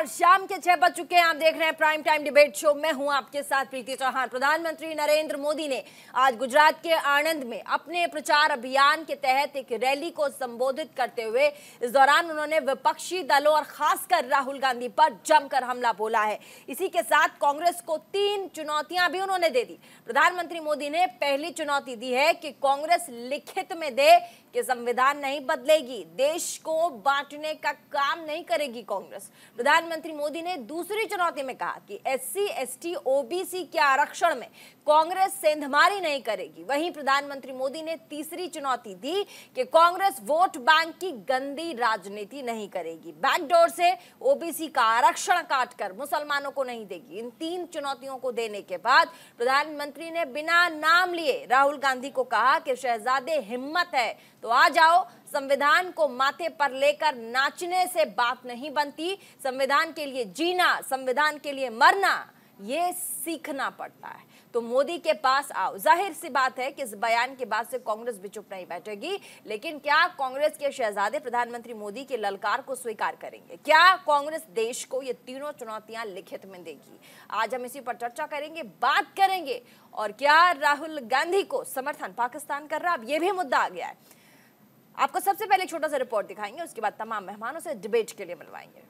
शाम के 6 बज चुके हैं। आप देख रहे हैं प्राइम टाइम डिबेट शो। मैं हूं आपके साथ प्रीति चौहान। प्रधानमंत्री नरेंद्र मोदी ने आज गुजरात के आणंद में अपने प्रचार अभियान के तहत एक रैली को संबोधित करते हुए इस दौरान उन्होंने विपक्षी दलों और खासकर राहुल गांधी पर जमकर हमला बोला है। इसी के साथ कांग्रेस को 3 चुनौतियां भी उन्होंने दे दी। प्रधानमंत्री मोदी ने पहली चुनौती दी है कि कांग्रेस लिखित में दे कि संविधान नहीं बदलेगी, देश को बांटने का काम नहीं करेगी कांग्रेस। प्रधानमंत्री मोदी ने दूसरी चुनौती में कहा कि एससी, एसटी, ओबीसी के आरक्षण में कांग्रेस सेंधमारी नहीं करेगी। वहीं प्रधानमंत्री मोदी ने तीसरी चुनौती दी कि कांग्रेस वोट बैंक की गंदी राजनीति नहीं करेगी, बैकडोर से ओबीसी का आरक्षण काटकर मुसलमानों को नहीं देगी। इन 3 चुनौतियों को देने के बाद प्रधानमंत्री ने बिना नाम लिए राहुल गांधी को कहा कि शहजादे हिम्मत है तो आ जाओ, संविधान को माथे पर लेकर नाचने से बात नहीं बनती। संविधान के लिए जीना, संविधान के लिए मरना, ये सीखना पड़ता है। तो मोदी के पास आओ। जाहिर सी बात है कि इस बयान के बाद से कांग्रेस भी चुप नहीं बैठेगी। लेकिन क्या कांग्रेस के शहजादे प्रधानमंत्री मोदी के ललकार को स्वीकार करेंगे? क्या कांग्रेस देश को ये तीनों चुनौतियां लिखित में देगी? आज हम इसी पर चर्चा करेंगे, बात करेंगे। और क्या राहुल गांधी को समर्थन पाकिस्तान कर रहा है? अब ये भी मुद्दा आ गया है। आपको सबसे पहले छोटा सा रिपोर्ट दिखाएंगे, उसके बाद तमाम मेहमानों से डिबेट के लिए मिलवाएंगे।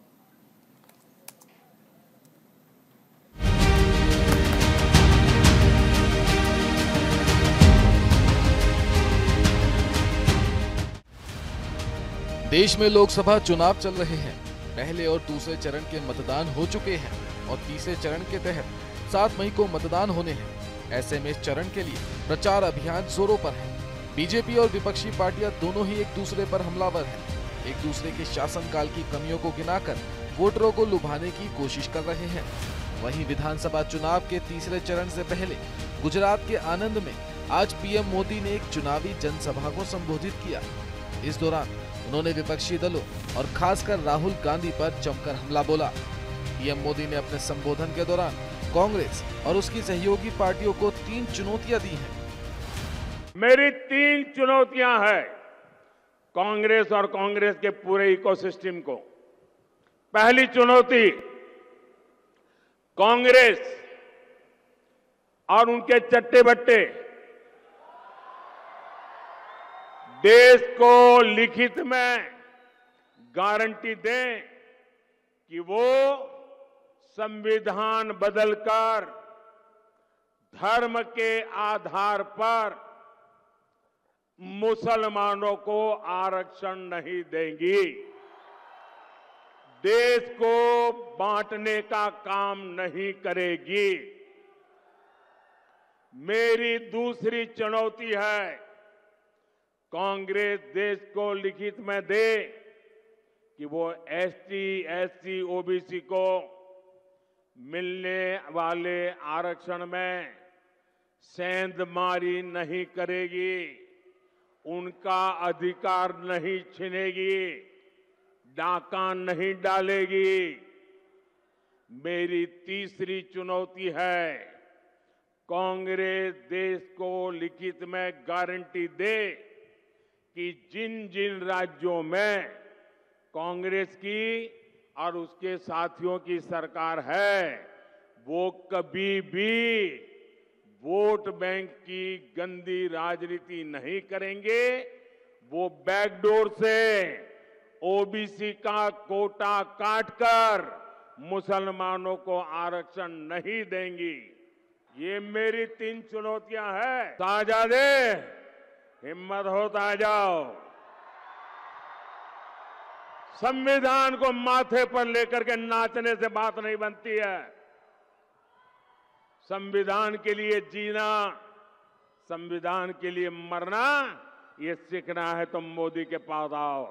देश में लोकसभा चुनाव चल रहे हैं। पहले और दूसरे चरण के मतदान हो चुके हैं और तीसरे चरण के तहत 7 मई को मतदान होने हैं। ऐसे में इस चरण के लिए प्रचार अभियान जोरों पर है। बीजेपी और विपक्षी पार्टियां दोनों ही एक दूसरे पर हमलावर हैं। एक दूसरे के शासनकाल की कमियों को गिनाकर वोटरों को लुभाने की कोशिश कर रहे हैं। वहीं विधानसभा चुनाव के तीसरे चरण से पहले गुजरात के आणंद में आज पीएम मोदी ने एक चुनावी जनसभा को संबोधित किया। इस दौरान उन्होंने विपक्षी दलों और खासकर राहुल गांधी पर जमकर हमला बोला। पीएम मोदी ने अपने संबोधन के दौरान कांग्रेस और उसकी सहयोगी पार्टियों को 3 चुनौतियां दी हैं। मेरी 3 चुनौतियां हैं कांग्रेस और कांग्रेस के पूरे इकोसिस्टम को। पहली चुनौती, कांग्रेस और उनके चट्टे बट्टे देश को लिखित में गारंटी दें कि वो संविधान बदलकर धर्म के आधार पर मुसलमानों को आरक्षण नहीं देंगी, देश को बांटने का काम नहीं करेगी। मेरी दूसरी चुनौती है कांग्रेस देश को लिखित में दे कि वो एसटी, एससी, ओबीसी को मिलने वाले आरक्षण में सेंधमारी नहीं करेगी, उनका अधिकार नहीं छीनेगी, डाका नहीं डालेगी। मेरी तीसरी चुनौती है कांग्रेस देश को लिखित में गारंटी दे कि जिन जिन राज्यों में कांग्रेस की और उसके साथियों की सरकार है वो कभी भी वोट बैंक की गंदी राजनीति नहीं करेंगे, वो बैकडोर से ओबीसी का कोटा काटकर मुसलमानों को आरक्षण नहीं देंगी। ये मेरी 3 चुनौतियां हैं। शहजादे हिम्मत हो तो आ जाओ। संविधान को माथे पर लेकर के नाचने से बात नहीं बनती है। संविधान के लिए जीना, संविधान के लिए मरना, ये सीखना है तो मोदी के पास आओ।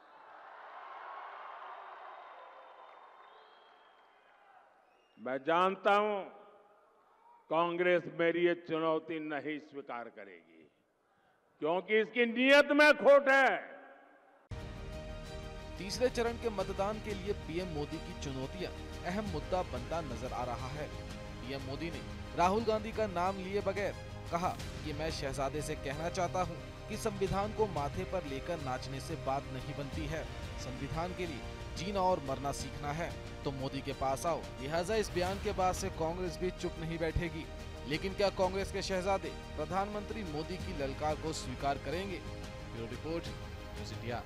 मैं जानता हूं कांग्रेस मेरी ये चुनौती नहीं स्वीकार करेगी क्योंकि इसकी नीयत में खोट है। तीसरे चरण के मतदान के लिए पीएम मोदी की चुनौतियां अहम मुद्दा बनता नजर आ रहा है। पीएम मोदी ने राहुल गांधी का नाम लिए बगैर कहा कि मैं शहजादे से कहना चाहता हूं कि संविधान को माथे पर लेकर नाचने से बात नहीं बनती है। संविधान के लिए जीना और मरना सीखना है तो मोदी के पास आओ। लिहाजा इस बयान के बाद से कांग्रेस भी चुप नहीं बैठेगी। लेकिन क्या कांग्रेस के शहजादे प्रधानमंत्री मोदी की ललकार को स्वीकार करेंगे? Bureau report, news India.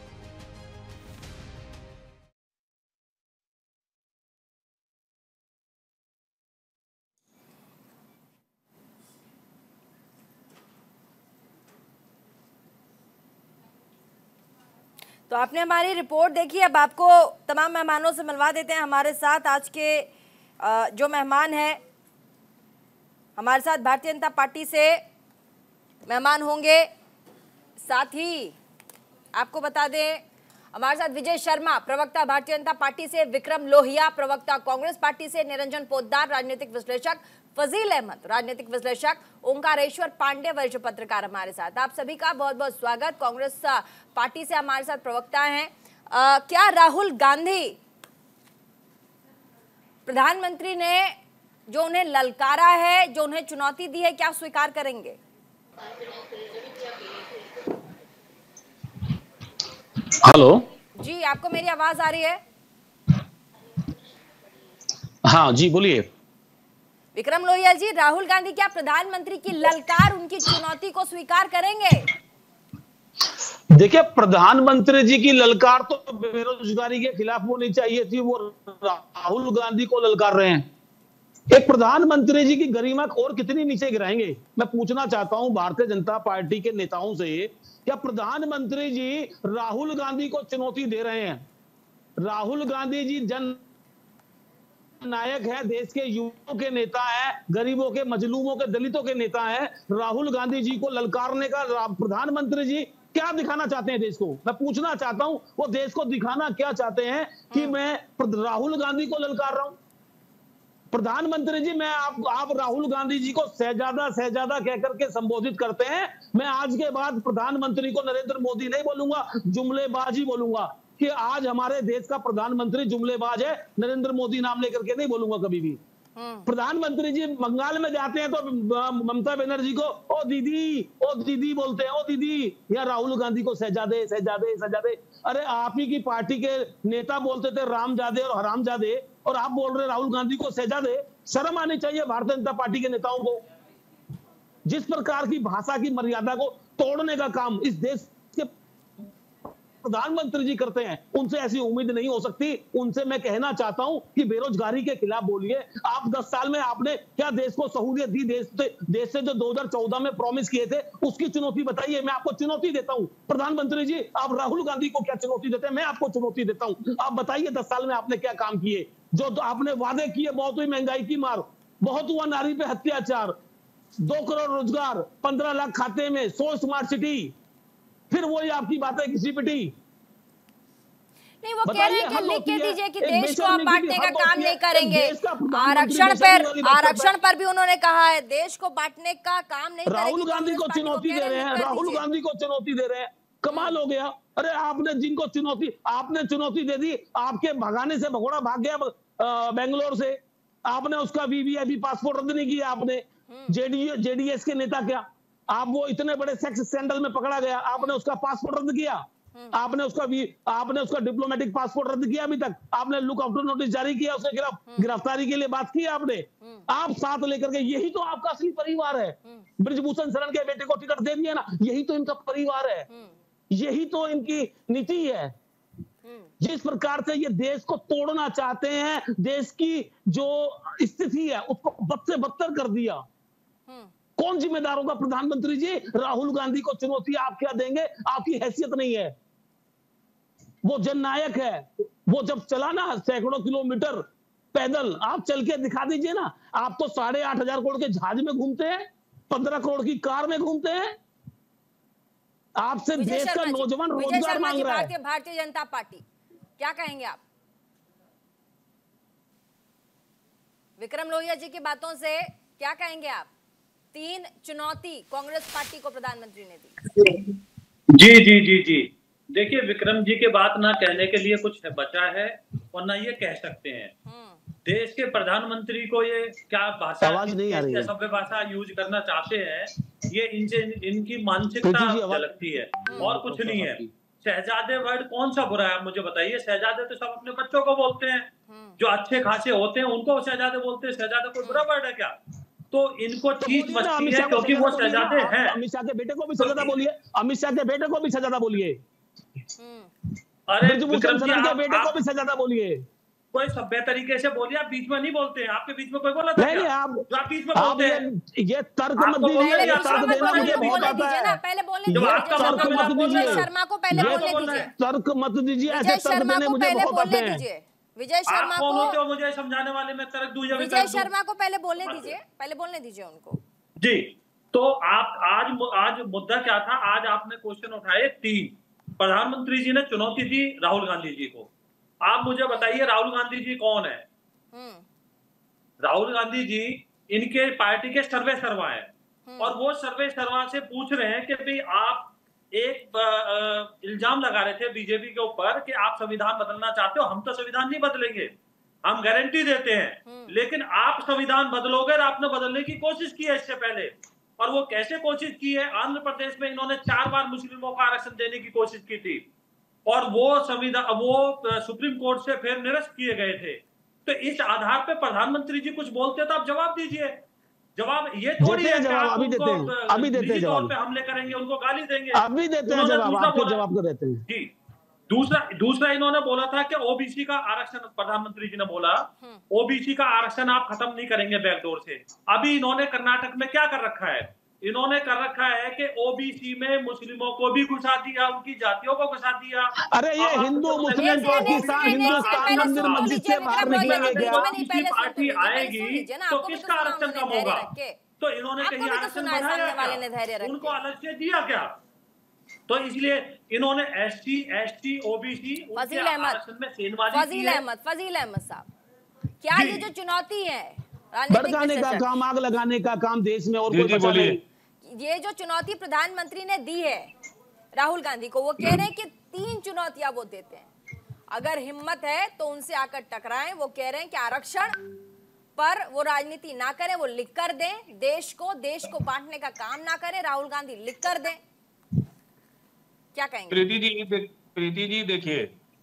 तो आपने हमारी रिपोर्ट देखी। अब आपको तमाम मेहमानों से मिलवा देते हैं। हमारे साथ आज के जो मेहमान हैं, हमारे साथ भारतीय जनता पार्टी से मेहमान होंगे। साथ ही आपको बता दें, हमारे साथ विजय शर्मा प्रवक्ता भारतीय जनता पार्टी से, विक्रम लोहिया प्रवक्ता कांग्रेस पार्टी से, निरंजन पोद्दार राजनीतिक विश्लेषक, फजील अहमद राजनीतिक विश्लेषक, ओंकारेश्वर पांडे वरिष्ठ पत्रकार हमारे साथ। आप सभी का बहुत बहुत स्वागत। कांग्रेस पार्टी से हमारे साथ प्रवक्ता हैं। क्या राहुल गांधी, प्रधानमंत्री ने जो उन्हें ललकारा है, जो उन्हें चुनौती दी है, क्या स्वीकार करेंगे? हेलो जी, आपको मेरी आवाज आ रही है? हाँ जी, बोलिए। विक्रम लोहिया जी, राहुल गांधी क्या प्रधानमंत्री की ललकार, उनकी चुनौती को स्वीकार करेंगे? देखिए, प्रधानमंत्री जी की ललकार तो बेरोजगारी के खिलाफ होनी चाहिए थी, वो राहुल गांधी को ललकार रहे हैं। एक प्रधानमंत्री जी की गरिमा और कितनी नीचे गिराएंगे? मैं पूछना चाहता हूं भारतीय जनता पार्टी के नेताओं से, क्या प्रधानमंत्री जी राहुल गांधी को चुनौती दे रहे हैं? राहुल गांधी जी जन नायक है, देश के युवाओं के नेता है, गरीबों के, मजलूमों के, दलितों के नेता है। राहुल गांधी जी को ललकारने का प्रधानमंत्री जी क्या दिखाना चाहते हैं देश को? मैं पूछना चाहता हूं, वो देश को दिखाना क्या चाहते हैं कि मैं राहुल गांधी को ललकार रहा हूं? प्रधानमंत्री जी, मैं आप राहुल गांधी जी को शहजादा कह करके संबोधित करते हैं। मैं आज के बाद प्रधानमंत्री को नरेंद्र मोदी नहीं बोलूंगा, जुमलेबाजी बोलूंगा कि आज हमारे देश का प्रधानमंत्री जुमलेबाज है। नरेंद्र मोदी नाम लेकर के नहीं बोलूंगा कभी भी। प्रधानमंत्री जी बंगाल में जाते हैं तो ममता बनर्जी को ओ दीदी बोलते हैं, ओ दीदी। या राहुल गांधी को शहजादे। अरे आप ही की पार्टी के नेता बोलते थे रामजादे और हरामजादे, और आप बोल रहे राहुल गांधी को शहजादे। शर्म आनी चाहिए भारतीय जनता पार्टी के नेताओं को। जिस प्रकार की भाषा की मर्यादा को तोड़ने का काम इस देश के प्रधानमंत्री जी करते हैं, उनसे ऐसी उम्मीद नहीं हो सकती। उनसे मैं कहना चाहता हूं कि बेरोजगारी के खिलाफ बोलिए। आप 10 साल में आपने क्या देश को सहूलियत दी? देश से जो 2014 में प्रॉमिस किए थे, उसकी चुनौती बताइए। मैं आपको चुनौती देता हूं प्रधानमंत्री जी, आप राहुल गांधी को क्या चुनौती देते हैं? मैं आपको चुनौती देता हूं। आप बताइए 10 साल में आपने क्या काम किए? जो आपने वादे किए, बहुत हुई महंगाई की मार, बहुत हुआ नारी पे अत्याचार, 2 करोड़ रोजगार, 15 लाख खाते में, 100 स्मार्ट सिटी, फिर वही आपकी बातें घिसी पिटी। नहीं, वो कह रहे हैं कि लिख के दीजिए कि देश को आप बांटने का काम नहीं करेंगे। आरक्षण पर भी उन्होंने कहा है देश को बांटने का काम नहीं करेंगे। राहुल गांधी को चुनौती दे रहे हैं, राहुल गांधी को चुनौती दे रहे हैं। कमाल हो गया। अरे आपने जिनको आपने चुनौती दे दी, आपके भगाने से भगोड़ा भाग गया बेंगलोर से। आपने उसका वीवीआईपी पासपोर्ट रद्द नहीं किया। आपने जेडीएस के नेता, क्या आप वो इतने बड़े सेक्स स्कैंडल में पकड़ा गया, आपने उसका पासपोर्ट रद्द किया? आपने उसका डिप्लोमेटिक पासपोर्ट रद्द किया? अभी तक आपने लुक आउट नोटिस जारी किया उसके खिलाफ? गिरफ्तारी के लिए बात की आपने? आप साथ लेकर के, यही तो आपका असली परिवार है। ब्रिजभूषण शरण के बेटे को टिकट दे दिया ना, यही तो इनका परिवार है, यही तो इनकी नीति है। जिस प्रकार से ये देश को तोड़ना चाहते हैं, देश की जो स्थिति है उसको बद से बदतर कर दिया। कौन जिम्मेदार होगा? प्रधानमंत्री जी। राहुल गांधी को चुनौती आप क्या देंगे? आपकी हैसियत नहीं है। वो जननायक है। वो जब चला ना सैकड़ों किलोमीटर पैदल, आप चल के दिखा दीजिए ना। आप तो 8,500 करोड़ के जहाज में घूमते हैं, 15 करोड़ की कार में घूमते हैं। आपसे देश का नौजवान रोजगार मांग रहा है। भारतीय जनता पार्टी क्या कहेंगे आप? विक्रम लोहिया जी की बातों से क्या कहेंगे आप? 3 चुनौती कांग्रेस पार्टी को प्रधानमंत्री ने दी। जी। देखिए, विक्रम जी के बात ना कहने के लिए कुछ बचा है और ना ये कह सकते हैं। देश के प्रधानमंत्री को ये क्या भाषा, सभ्य भाषा यूज करना चाहते हैं, ये इनकी मानसिकता झलकती है और कुछ नहीं है। शहजादे वर्ड कौन सा बुरा है, आप मुझे बताइए। शहजादे तो सब अपने बच्चों को बोलते हैं, जो अच्छे खासे होते हैं उनको शहजादे बोलते हैं। शहजादे कोई बुरा वर्ड है क्या? तो इनको चीज मचती है क्योंकि वो शहजादे हैं। अमित शाह के बेटे को भी शहजादा बोलिए, अमित शाह के बेटे को भी शहजादा बोलिए, अरे विक्रम जी के बेटे को भी शहजादा बोलिए। कोई सभ्य तरीके से बोलिए, आप बीच में नहीं बोलते हैं। आपके बीच में कोई बोला था नहीं, क्या? आप बीच में बोलते हैं। ये तर्क मत दीजिए, तर्क देना मुझे बहुत आता है। पहले बोलने दीजिए शर्मा को, पहले बोलने दीजिए। तर्क मत दीजिए, ऐसे तर्क देने मुझे बहुत आते हैं। विजय शर्मा कौन होते हो मुझे समझाने वाले? मैं तर्क दूं या विजय शर्मा को पहले बोलने दीजिए, पहले बोलने दीजिए उनको जी। तो आप आज मुद्दा क्या था? आज आपने क्वेश्चन उठाए 3। प्रधानमंत्री जी ने चुनौती दी राहुल गांधी जी को। आप मुझे बताइए राहुल गांधी जी कौन है? राहुल गांधी जी इनके पार्टी के सर्वे सर्वा है और वो सर्वे सर्वा से पूछ रहे हैं कि भाई आप एक इल्जाम लगा रहे थे बीजेपी के ऊपर कि आप संविधान बदलना चाहते हो। हम तो संविधान नहीं बदलेंगे, हम गारंटी देते हैं, लेकिन आप संविधान बदलोगे। और आपने बदलने की कोशिश की है इससे पहले, और वो कैसे कोशिश की है? आंध्र प्रदेश में इन्होंने 4 बार मुस्लिमों को आरक्षण देने की कोशिश की थी और वो सुप्रीम कोर्ट से फिर निरस्त किए गए थे। तो इस आधार पे प्रधानमंत्री जी कुछ बोलते तो आप जवाब दीजिए। जवाब ये थोड़ी है कि आप अभी देते हैं जवाब पे हमले करेंगे, उनको गाली देंगे। अभी देते हैं जवाब, आपके जवाब को देते हैं जी। दूसरा इन्होंने बोला था कि ओबीसी का आरक्षण, प्रधानमंत्री जी ने बोला ओबीसी का आरक्षण आप खत्म नहीं करेंगे बैकडोर से। अभी इन्होंने कर्नाटक में क्या कर रखा है? इन्होंने कर रखा है कि ओबीसी में मुस्लिमों को भी घुसा दिया, उनकी जातियों को घुसा दिया। अरे ये हिंदू मुस्लिम पाकिस्तान हिंदुस्तान मंदिर मस्जिद से बाहर निकलेंगे क्या? पार्टी आएगी तो किसका आरक्षण कम होगा? तो इन्होंने कहीं आरक्षण बढ़ाया, उनको अलग से दिया क्या? तो इसलिए इन्होंने एसटी ओबीसी फजील अहमद साहब, क्या ये जो चुनौती है भड़काने का काम, आग लगाने का काम देश में, और कोई बचा नहीं। ये जो चुनौती प्रधानमंत्री ने दी है राहुल गांधी को, वो कह रहे हैं कि 3 चुनौतियां वो देते हैं, अगर हिम्मत है तो उनसे आकर टकराएं। वो कह रहे हैं कि आरक्षण पर वो राजनीति ना करें, वो लिख कर दें। देश को बांटने का काम ना करें, राहुल गांधी लिख कर दें। क्या कहेंगे? प्रीति जी देखिए,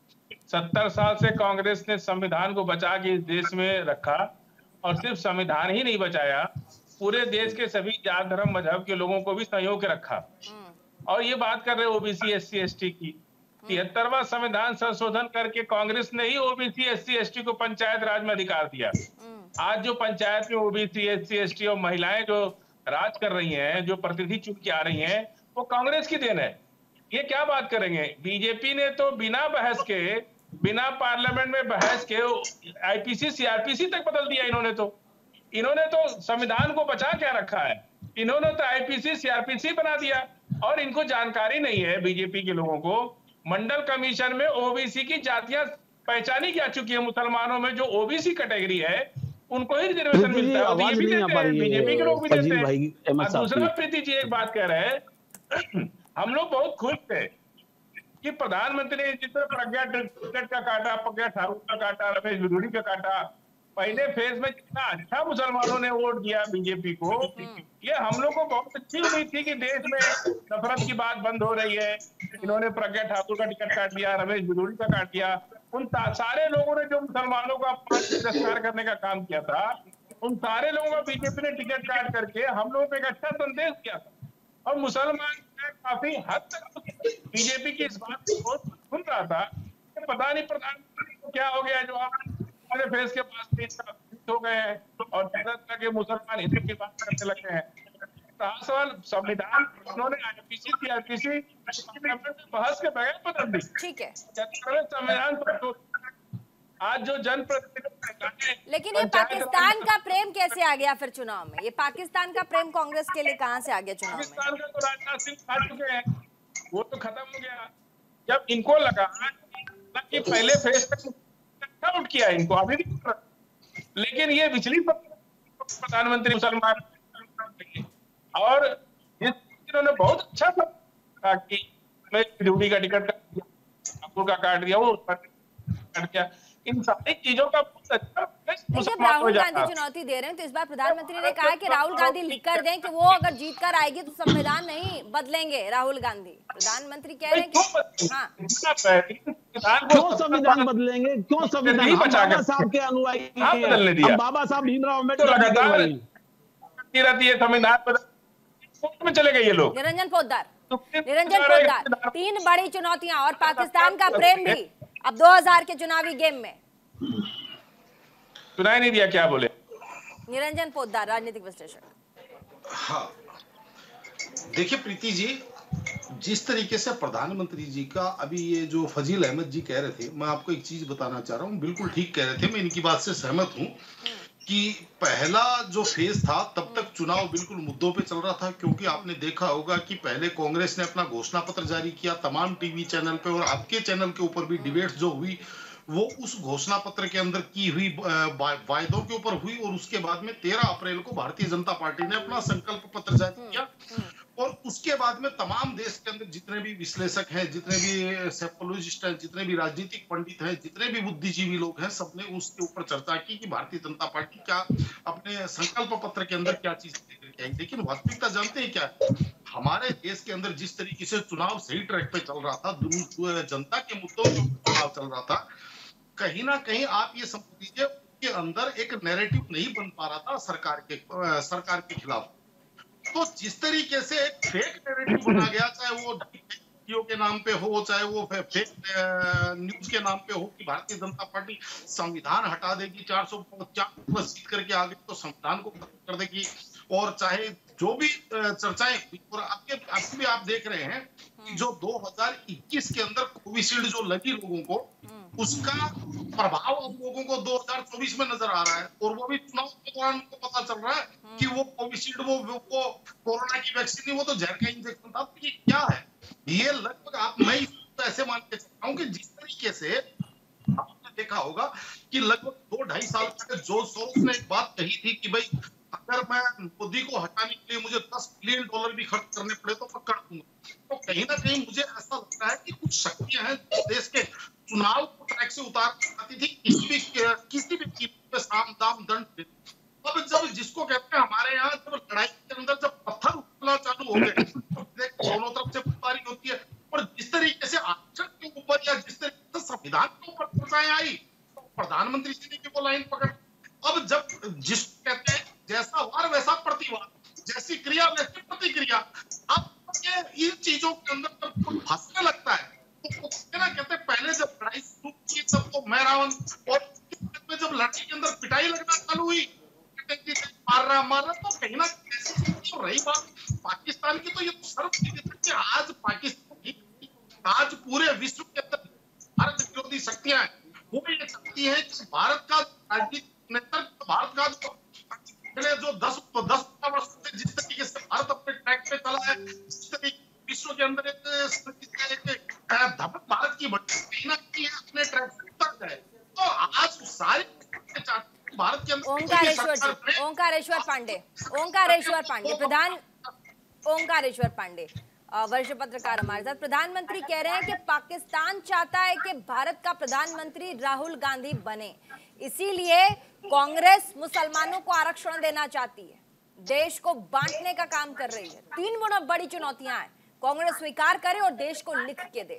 70 साल से कांग्रेस ने संविधान को बचा के इस देश में रखा, और सिर्फ संविधान ही नहीं बचाया, पूरे देश के सभी जात धर्म मजहब के लोगों को भी संयोग के रखा। और ये बात कर रहे ओबीसी एससी एसटी की, 73वां संविधान संशोधन करके कांग्रेस ने ही ओबीसी एससी एसटी को पंचायत राज में अधिकार दिया। आज जो पंचायत में ओबीसी एससी एसटी और महिलाएं जो राज कर रही हैं, जो प्रतिनिधि चुन के आ रही हैं, वो कांग्रेस की देन है। ये क्या बात करेंगे? बीजेपी ने तो बिना बहस के, बिना पार्लियामेंट में बहस के आईपीसी सीआरपीसी तक बदल दिया। इन्होंने तो संविधान को बचा क्या रखा है? इन्होंने तो आईपीसी सीआरपीसी बना दिया। और इनको जानकारी नहीं है बीजेपी के लोगों को, मंडल कमीशन में ओबीसी की जातियां पहचानी जा चुकी है। मुसलमानों में जो ओबीसी कैटेगरी है उनको ही रिजर्वेशन मिलता है, बीजेपी के लोग भी देते हैं। दूसरा प्रीति जी एक बात कह रहे हैं, हम लोग बहुत खुश थे कि प्रधानमंत्री ने जिस तरह प्रज्ञा टिकट का काटा, प्रज्ञा ठाकुर का काटा, रमेश बिधूड़ी का काटा, पहले फेज में कितना अच्छा मुसलमानों ने वोट दिया बीजेपी को। ये हम लोग को बहुत अच्छी उम्मीद थी कि देश में नफरत की बात बंद हो रही है। इन्होंने प्रज्ञा ठाकुर का टिकट काट दिया, रमेश बिधूड़ी का काट दिया। उन सारे लोगों ने जो मुसलमानों का तिरस्कार करने का काम किया था, उन सारे लोगों का बीजेपी ने टिकट काट करके हम लोगों को एक अच्छा संदेश दिया था। और मुसलमान काफी हद तक बीजेपी की इस बात को बहुत सुन रहा था कि पता नहीं प्रधानमंत्री को क्या हो गया, जो आप हमारे फेस के पास हो गए हैं और तरह तरह के मुसलमान हिंदू की बात करने लगे हैं। सवाल संविधान उन्होंने आईपीसी सीआरपीसी बहस के बगैर बदल दी। ठीक है, संविधान आज जो जनप्रतिनिधि, लेकिन ये पाकिस्तान का प्रेम कैसे आ गया फिर चुनाव में? ये पाकिस्तान का प्रेम कांग्रेस के लिए कहां से आ गया चुनाव में? पाकिस्तान का तो राजनाथ सिंह खा चुके हैं, वो तो खत्म हो गया। जब इनको लगा कि पहले फेज तक आउट किया इनको, अभी भी, लेकिन ये पिछली प्रधानमंत्री मुसलमान और इन्होंने बहुत अच्छा कहा कि मैं बिधूड़ी का टिकट का काट दिया, वो काट दिया। इन सारी चीजों का बहुत अच्छा जब मुसलमानों राहुल में गांधी जाना। चुनौती दे रहे हैं तो इस बार प्रधानमंत्री ने कहा कि राहुल गांधी लिख कर दें कि वो अगर जीत कर आएगी तो संविधान नहीं बदलेंगे। राहुल गांधी प्रधानमंत्री कह रहे हैं कि हाँ, क्यों संविधान बदलेंगे? क्यों संविधान? नहीं हम बचा बाबा के साहब के अनुयायी आप हैं, बदलने दिया। हम बाबा साहब भीमराव तो अम्बेडकर जी के लगातार अनुयायी हैं। रहती है संविधान कोर्ट में चले गए ये लोग। निरंजन पोद्दार, सुप्रीम कोर्ट निरंजन जा रहे हैं पोद्दार, 3 बड़ी चुनौतियां और पाकिस्तान का प्रेम भी अब 2000 के चुनावी गेम में। सुनाई नहीं दिया क्या बोले? निरंजन पोद्दार, राजनीतिक विश्लेषक। हाँ, देखिए प्रीति जी, जिस तरीके से प्रधानमंत्री जी का अभी ये जो फजील अहमद जी कह रहे थे, मैं आपको एक चीज बताना चाह रहा हूँ, बिल्कुल ठीक कह रहे थे, मैं इनकी बात से सहमत हूँ कि पहला जो फेज था तब तक चुनाव बिल्कुल मुद्दों पे चल रहा था, क्योंकि आपने देखा होगा कि पहले कांग्रेस ने अपना घोषणा पत्र जारी किया तमाम टीवी चैनल पे, और आपके चैनल के ऊपर भी डिबेट जो हुई वो उस घोषणा पत्र के अंदर की हुई वायदों के ऊपर हुई, और उसके बाद में 13 अप्रैल को भारतीय जनता पार्टी ने अपना संकल्प पत्र जारी किया। और उसके बाद में तमाम देश के अंदर जितने भी विश्लेषक हैं, जितने भी सेफोलॉजिस्ट हैं, जितने भी राजनीतिक पंडित हैं, जितने भी बुद्धिजीवी लोग हैं, सबने उसके ऊपर चर्चा की कि भारतीय जनता पार्टी क्या अपने संकल्प पत्र के अंदर क्या चीज लेकर के आई। लेकिन वास्तविकता जानते हैं क्या, हमारे देश के अंदर जिस तरीके से चुनाव सही ट्रैक पे चल रहा था, जनता के मुद्दों के ऊपर चुनाव चल रहा था, कहीं ना कहीं आप ये समझ लीजिए के अंदर एक नैरेटिव नहीं बन पा रहा था सरकार के खिलाफ। तो जिस तरीके से एक फेक नैरेटिव बना गया, चाहे वो वीडियो के नाम पे हो, चाहे वो फेक न्यूज के नाम पे हो कि भारतीय जनता पार्टी संविधान हटा देगी, 450 जीत करके आ गई तो संविधान को खत्म कर देगी, और चाहे जो भी चर्चाएं हुई, और अभी भी आप देख रहे हैं कि जो 2021 के अंदर कोविशील्ड जो लगी लोगों को, उसका प्रभाव अब लोगों को 2024 में नजर आ रहा है, और वो भी चुनाव के दौरान को पता चल रहा है कि वो कोविशील्ड वो कोरोना की वैक्सीन नहीं, वो तो जहर का इंजेक्शन था। तो ये क्या है? ये लगभग मैं ऐसे मान के चलता हूँ कि जिस तरीके से आपने देखा होगा कि लगभग 2-2.5 साल पहले जॉर्ज सोरोस ने एक बात कही थी कि भाई अगर मैं मोदी को हटाने के लिए मुझे $10 बिलियन भी खर्च करने पड़े तो मैं कर दूंगा। तो कहीं ना कहीं मुझे ऐसा लगता है कि कुछ शक्तियां हैं जो देश के चुनाव को ट्रैक से उतार चाहती थी किसी भी कीमत पे, साम दाम दंड। अब जब जिसको कहते हैं हमारे यहाँ जब लड़ाई के अंदर जब पत्थर उठना चालू हो गए तो दोनों तरफ से गोलीबारी होती है, और जिस तरीके से आरक्षण के ऊपर या जिस तरीके से संविधान के ऊपर चर्चाएं आई तो प्रधानमंत्री जी ने वो लाइन पकड़। अब जब जिसको कहते हैं जैसा वार वैसा प्रतिवाद, जैसी क्रिया वैसी प्रतिक्रिया, अब ये इन चीजों के अंदर जब फंसने लगता है तो कहते हैं पहले जब लड़ाई शुरू की तब तो मैं रावण, और जब लड़ाई के अंदर पिटाई लगना चालू हुई, मार रहा तो कहीं ना तो रही बात पाकिस्तान की, तो ये तो सर्व आज पाकिस्तान, आज पूरे विश्व के अंदर भारत विरोधी शक्तियां हैं, वो ये चाहती है कि भारत का राजनीतिक नेतृत्व, भारत का जो 10 वर्ष से जिस तरीके से भारत अपने ट्रैक पे चला है, जिस तरीके विश्व के अंदर एक धमक भारत की बढ़ी, कहीं ना कहीं अपने ट्रैक से उतर जाए। तो आज सारे भारत के अंदर ओंकारेश्वर पांडे वरिष्ठ पत्रकार हमारे साथ। प्रधानमंत्री कह रहे हैं कि पाकिस्तान चाहता है कि भारत का प्रधानमंत्री राहुल गांधी बने, इसीलिए कांग्रेस मुसलमानों को आरक्षण देना चाहती है, देश को बांटने का काम कर रही है। 3 बड़ी चुनौतियां हैं, कांग्रेस स्वीकार करे और देश को लिख के दे।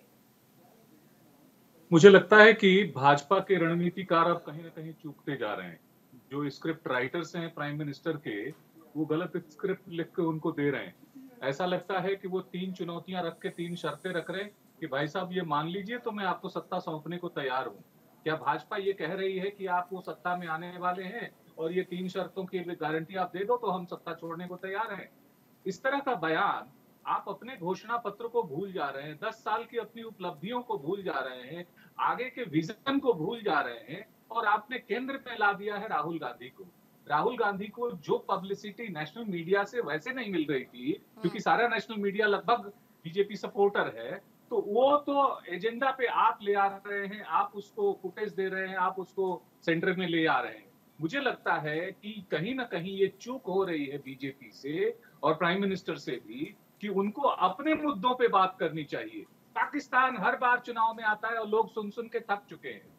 मुझे लगता है कि भाजपा के रणनीतिकार अब कहीं ना कहीं चूकते जा रहे हैं। जो स्क्रिप्ट राइटर्स हैं प्राइम मिनिस्टर के, वो गलत स्क्रिप्ट लिख के उनको दे रहे हैं। ऐसा लगता है कि वो 3 चुनौतियां रख के 3 शर्तें रख रहे हैं कि भाई साहब ये मान लीजिए तो मैं आपको सत्ता सौंपने को तैयार हूँ। क्या भाजपा ये कह रही है कि आप वो सत्ता में आने वाले हैं और ये 3 शर्तों की गारंटी आप दे दो तो हम सत्ता छोड़ने को तैयार हैं? इस तरह का बयान, आप अपने घोषणा पत्र को भूल जा रहे हैं, 10 साल की अपनी उपलब्धियों को भूल जा रहे हैं, आगे के विजन को भूल जा रहे हैं, और आपने केंद्र पे ला दिया है राहुल गांधी को। राहुल गांधी को जो पब्लिसिटी नेशनल मीडिया से वैसे नहीं मिल रही थी, क्योंकि सारा नेशनल मीडिया लगभग बीजेपी सपोर्टर है, तो वो तो एजेंडा पे आप ले आ रहे हैं, आप उसको फुटेज दे रहे हैं, आप उसको सेंटर में ले आ रहे हैं। मुझे लगता है कि कहीं ना कहीं ये चूक हो रही है बीजेपी से और प्राइम मिनिस्टर से भी, कि उनको अपने मुद्दों पे बात करनी चाहिए। पाकिस्तान हर बार चुनाव में आता है और लोग सुन सुन के थक चुके हैं।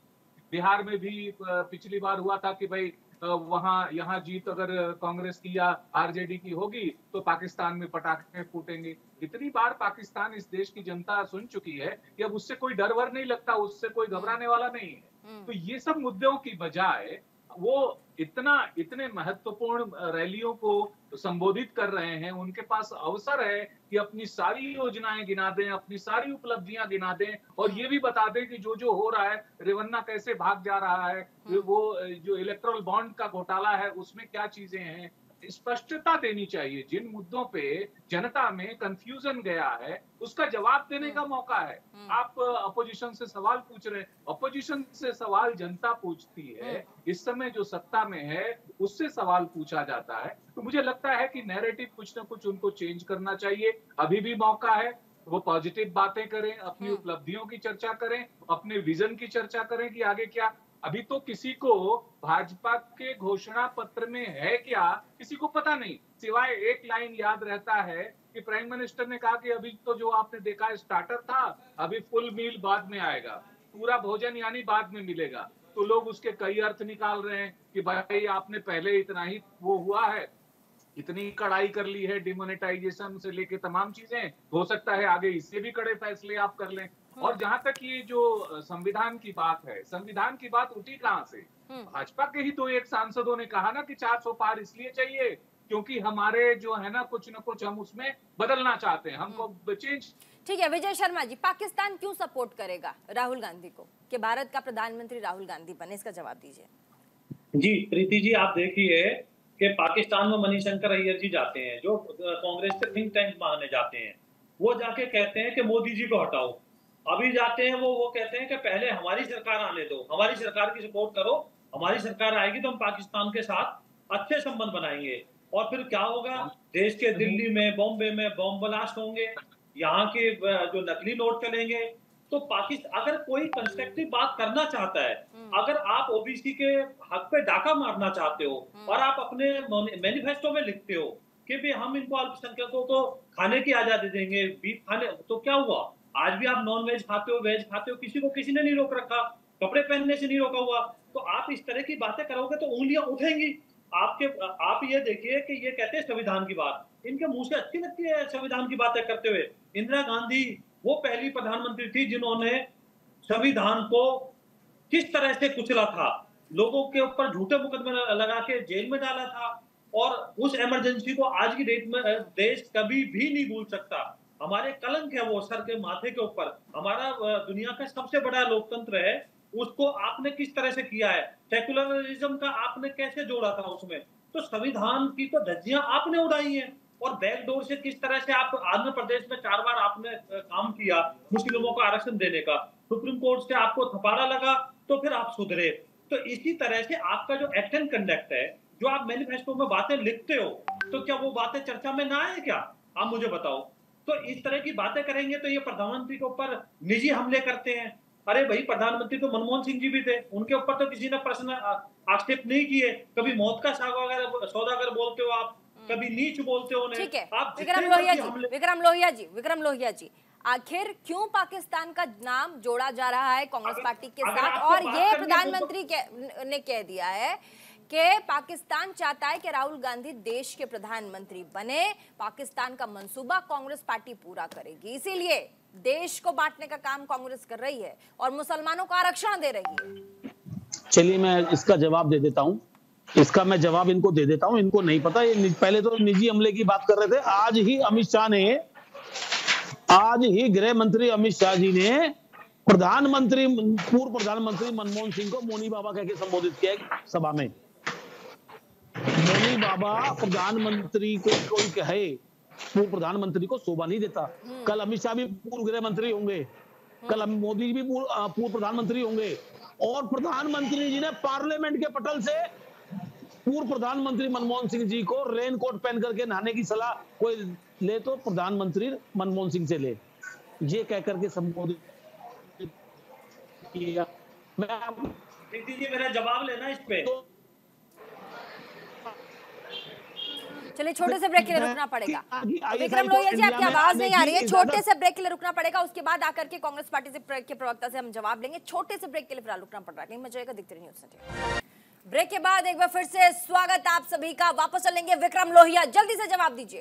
बिहार में भी पिछली बार हुआ था कि भाई वहां यहाँ जीत अगर कांग्रेस की या आरजेडी की होगी तो पाकिस्तान में पटाखे फूटेंगे। इतनी बार पाकिस्तान इस देश की जनता सुन चुकी है कि अब उससे कोई डर वर नहीं लगता, उससे कोई घबराने वाला नहीं है। तो ये सब मुद्दों की बजाय वो इतने महत्वपूर्ण रैलियों को संबोधित कर रहे हैं, उनके पास अवसर है कि अपनी सारी योजनाएं गिना दें, अपनी सारी उपलब्धियां गिना दें और ये भी बता दें कि जो हो रहा है, रेवन्ना कैसे भाग जा रहा है, वो जो इलेक्टोरल बॉन्ड का घोटाला है उसमें क्या चीजें हैं, स्पष्टता देनी चाहिए। जिन मुद्दों पे जनता में कंफ्यूजन गया है उसका जवाब देने का मौका है। आप अपोजिशन से सवाल पूछ रहे हैं, अपोजिशन से सवाल जनता पूछती है, इस समय जो सत्ता में है उससे सवाल पूछा जाता है। तो मुझे लगता है कि नैरेटिव कुछ ना कुछ उनको चेंज करना चाहिए, अभी भी मौका है। वो पॉजिटिव बातें करें, अपनी उपलब्धियों की चर्चा करें, अपने विजन की चर्चा करें कि आगे क्या। अभी तो किसी को भाजपा के घोषणा पत्र में है क्या किसी को पता नहीं, सिवाय एक लाइन याद रहता है कि प्राइम मिनिस्टर ने कहा कि अभी तो जो आपने देखा स्टार्टर था, अभी फुल मील बाद में आएगा, पूरा भोजन यानी बाद में मिलेगा। तो लोग उसके कई अर्थ निकाल रहे हैं कि भाई आपने पहले इतना ही वो हुआ है, इतनी कड़ाई कर ली है, डिमोनेटाइजेशन से लेके तमाम चीजें, हो सकता है आगे इससे भी कड़े फैसले आप कर लें। और जहां तक ये जो संविधान की बात है, संविधान की बात उठी कहां से? भाजपा के ही तो एक सांसदों ने कहा ना कि 400 पार इसलिए चाहिए क्योंकि हमारे जो है ना कुछ हम उसमें बदलना चाहते हैं, हमको चेंज। ठीक है विजय शर्मा जी, पाकिस्तान क्यों सपोर्ट करेगा राहुल गांधी को कि भारत का प्रधानमंत्री राहुल गांधी बने, इसका जवाब दीजिए। जी प्रीति जी, आप देखिए कि पाकिस्तान में मणिशंकर अय्यर जी जाते हैं, जो कांग्रेस के थिंक टैंक माने जाते हैं, वो जाके कहते हैं कि मोदी जी को हटाओ। अभी जाते हैं वो कहते हैं कि पहले हमारी सरकार आने दो, हमारी सरकार की सपोर्ट करो, हमारी सरकार आएगी तो हम पाकिस्तान के साथ अच्छे संबंध बनाएंगे। और फिर क्या होगा, देश के दिल्ली में, बॉम्बे में बॉम्ब ब्लास्ट होंगे, यहाँ के जो नकली नोट चलेंगे। तो पाकिस्तान अगर कोई कंस्ट्रक्टिव बात करना चाहता है, अगर आप ओबीसी के हक पे डाका मारना चाहते हो और आप अपने मैनिफेस्टो में लिखते हो कि भी हम इनको अल्पसंख्यकों को खाने की आजादी देंगे, बीफ खाने, तो क्या हुआ? आज भी आप नॉन वेज खाते हो, वेज खाते हो, किसी को किसी ने नहीं रोक रखा, कपड़े पहनने से नहीं रोका हुआ। तो आप इस तरह की बातें करोगे तो उंगलियां उठेंगी आपके। आप ये देखिए कि ये कहते हैं संविधान की बात, इनके मुंह से अच्छी लगती है संविधान की बातें करते हुए। इंदिरा गांधी वो पहली प्रधानमंत्री थी जिन्होंने संविधान को किस तरह से कुचला था, लोगों के ऊपर झूठे मुकदमे लगा के जेल में डाला था। और उस इमरजेंसी को आज की डेट में देश कभी भी नहीं भूल सकता। हमारे कलंक है वो सर के माथे के ऊपर। हमारा दुनिया का सबसे बड़ा लोकतंत्र है, उसको आपने किस तरह से किया है, सेकुलरिज्म का आपने कैसे जोड़ा था उसमें। तो संविधान की तो धज्जियां आपने उड़ाई हैं। और बैकडोर से किस तरह से आप आंध्र प्रदेश में 4 बार आपने काम किया मुस्लिमों को आरक्षण देने का, सुप्रीम कोर्ट से आपको थपाड़ा लगा तो फिर आप सुधरे। तो इसी तरह से आपका जो एक्ट एंड कंडक्ट है, जो आप मैनिफेस्टो में बातें लिखते हो, तो क्या वो बातें चर्चा में ना आए क्या? आप मुझे बताओ। तो इस तरह की बातें करेंगे तो ये प्रधानमंत्री के ऊपर निजी हमले करते हैं। अरे भाई, प्रधानमंत्री तो मनमोहन सिंह जी भी थे, उनके ऊपर तो किसी ने प्रश्न आक्षेप नहीं किए। कभी मौत का सौदागर बोलते हो आप, कभी नीच बोलते हो। ठीक है विक्रम लोहिया जी, आखिर क्यों पाकिस्तान का नाम जोड़ा जा रहा है कांग्रेस पार्टी के साथ? और ये प्रधानमंत्री ने कह दिया है कि पाकिस्तान चाहता है कि राहुल गांधी देश के प्रधानमंत्री बने, पाकिस्तान का मंसूबा कांग्रेस पार्टी पूरा करेगी, इसीलिए देश को बांटने का काम कांग्रेस कर रही है और मुसलमानों को आरक्षण दे रही है। चलिए मैं इसका जवाब दे देता हूं, इसका मैं जवाब इनको दे देता हूं। इनको नहीं पता, ये पहले तो निजी हमले की बात कर रहे थे। आज ही गृह मंत्री अमित शाह जी ने पूर्व प्रधानमंत्री मनमोहन सिंह को मोनी बाबा कहकर संबोधित किया सभा में। मोनी बाबा प्रधानमंत्री को कोई कहे, पूर्व प्रधानमंत्री को शोभा नहीं देता। कल अमित शाह भी पूर्व गृह मंत्री होंगे, कल मोदी भी पूर्व प्रधानमंत्री होंगे। और प्रधानमंत्री जी ने पार्लियामेंट के पटल से पूर्व प्रधानमंत्री मनमोहन सिंह जी को रेनकोट पहन करके नहाने की सलाह कोई ले तो प्रधानमंत्री मनमोहन सिंह से ले, ये कहकर के संबोधित किया। मेरा जवाब लेना इस पे। चलिए छोटे से ब्रेक के लिए रुकना पड़ेगा। विक्रम लोहिया जी, आपकी आवाज नहीं आ रही है, छोटे से ब्रेक के लिए रुकना पड़ेगा। उसके बाद आकर के कांग्रेस पार्टी से के प्रवक्ता से हम जवाब लेंगे। छोटे से ब्रेक के लिए फिलहाल रुकना पड़ रहा है, कहीं मजा आएगा, दिखते रहिए न्यूज़। ब्रेक के बाद एक बार फिर से स्वागत आप सभी का। वापस चलेंगे विक्रम लोहिया, जल्दी से जवाब दीजिए।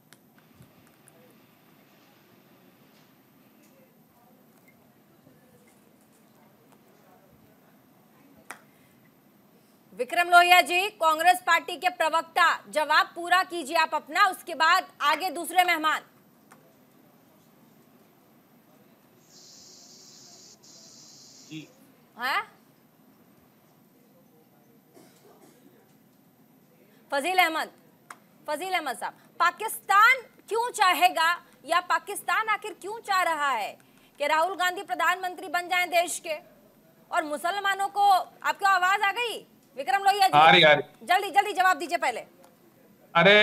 विक्रम लोहिया जी, कांग्रेस पार्टी के प्रवक्ता, जवाब पूरा कीजिए आप अपना, उसके बाद आगे दूसरे मेहमान। जी हाँ, फजील अहमद साहब, पाकिस्तान क्यों चाहेगा या पाकिस्तान आखिर क्यों चाह रहा है कि राहुल गांधी प्रधानमंत्री बन जाएं देश के, और मुसलमानों को, आपको आवाज आ गई विक्रम लोहिया जी? आ रही। जल्दी जवाब दीजिए पहले। अरे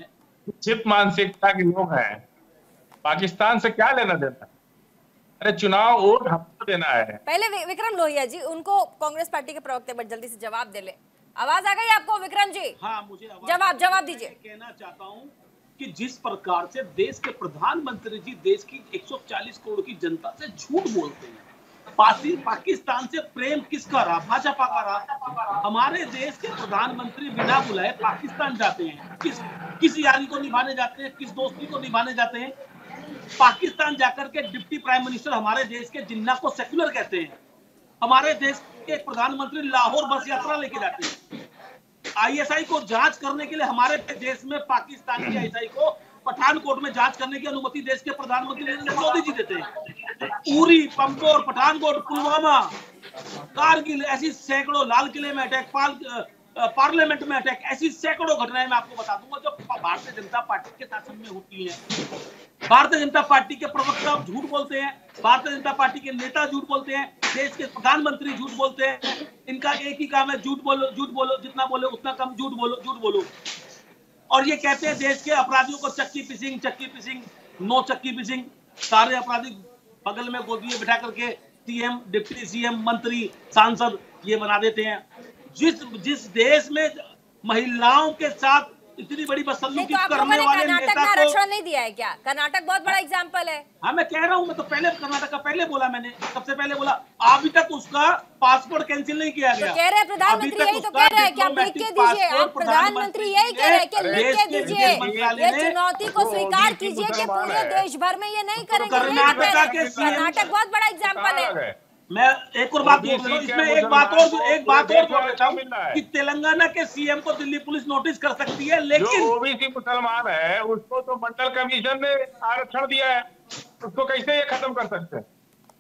चिप मानसिकता के लोग हैं, पाकिस्तान से क्या लेना देना? अरे चुनाव वोट हमको देना है। पहले विक्रम लोहिया जी, उनको कांग्रेस पार्टी के प्रवक्ता पर जल्दी से जवाब दे ले। आवाज आ गई आपको विक्रम जी? हाँ, मुझे जवाब दीजिए। कहना चाहता हूँ कि जिस प्रकार से देश के प्रधानमंत्री जी देश की 140 करोड़ की जनता से झूठ बोलते हैं, पाकिस्तान से प्रेम किसका रहा? भाजपा का रहा। हमारे देश के प्रधानमंत्री बिना बुलाए पाकिस्तान जाते हैं, किस यारी को निभाने जाते हैं, किस दोस्ती को निभाने जाते हैं? पाकिस्तान जाकर के डिप्टी प्राइम मिनिस्टर हमारे देश के जिन्ना को सेक्युलर कहते हैं। हमारे देश के प्रधानमंत्री लाहौर बस यात्रा लेके जाते हैं। आईएसआई को जांच करने के लिए हमारे देश में पाकिस्तानी आईएसआई को पठानकोट में जांच करने की अनुमति देश के प्रधानमंत्री नरेंद्र मोदी जी देते हैं। उरी, पंपोर, पठानकोट, पुलवामा, कारगिल, ऐसी सैकड़ों, लाल किले में अटैक, पार्लियामेंट में अटैक, ऐसी सैकड़ों घटनाएं मैं आपको बता दूंगा जो भारतीय जनता पार्टी के शासन में होती हैं। भारतीय जनता पार्टी के प्रवक्ता झूठ बोलते हैं, भारतीय जनता पार्टी के नेता झूठ बोलते हैं, देश के प्रधानमंत्री झूठ बोलते हैं। इनका एक ही काम है, झूठ बोलो, जितना बोलो उतना कम, झूठ बोलो। और ये कहते हैं देश के अपराधियों को चक्की पिसिंग, नो चक्की पिसिंग। सारे अपराधी बगल में गोदी में बिठा करके सीएम, डिप्टी सीएम, मंत्री, सांसद ये बना देते हैं। जिस देश में महिलाओं के साथ इतनी बड़ी बदसलूकी करने वाले नेता को आरक्षण नहीं दिया है क्या? कर्नाटक बहुत बड़ा एग्जांपल है। हाँ, मैं कह रहा हूँ, मैं तो पहले कर्नाटक का पहले बोला, मैंने सबसे पहले बोला, अभी तक उसका पासपोर्ट कैंसिल नहीं किया गया। तो कह रहे प्रधानमंत्री यही तो कह रहे हैं कि आप लिख के दीजिए, आप प्रधानमंत्री यही कह रहे हैं कि लिख के दीजिए, ये चुनौती को स्वीकार कीजिए कि पूरे देश भर में ये नहीं करेंगे। कर्नाटक बहुत बड़ा एग्जाम्पल है। मैं एक और बात बोल रहा हूँ, इसमें एक बात और जोड़ देता हूँ कि तेलंगाना के सीएम को दिल्ली पुलिस नोटिस कर सकती है, लेकिन ओबीसी मुसलमान है उसको तो मंडल कमीशन ने आरक्षण दिया है, उसको कैसे ये खत्म कर सकते हैं?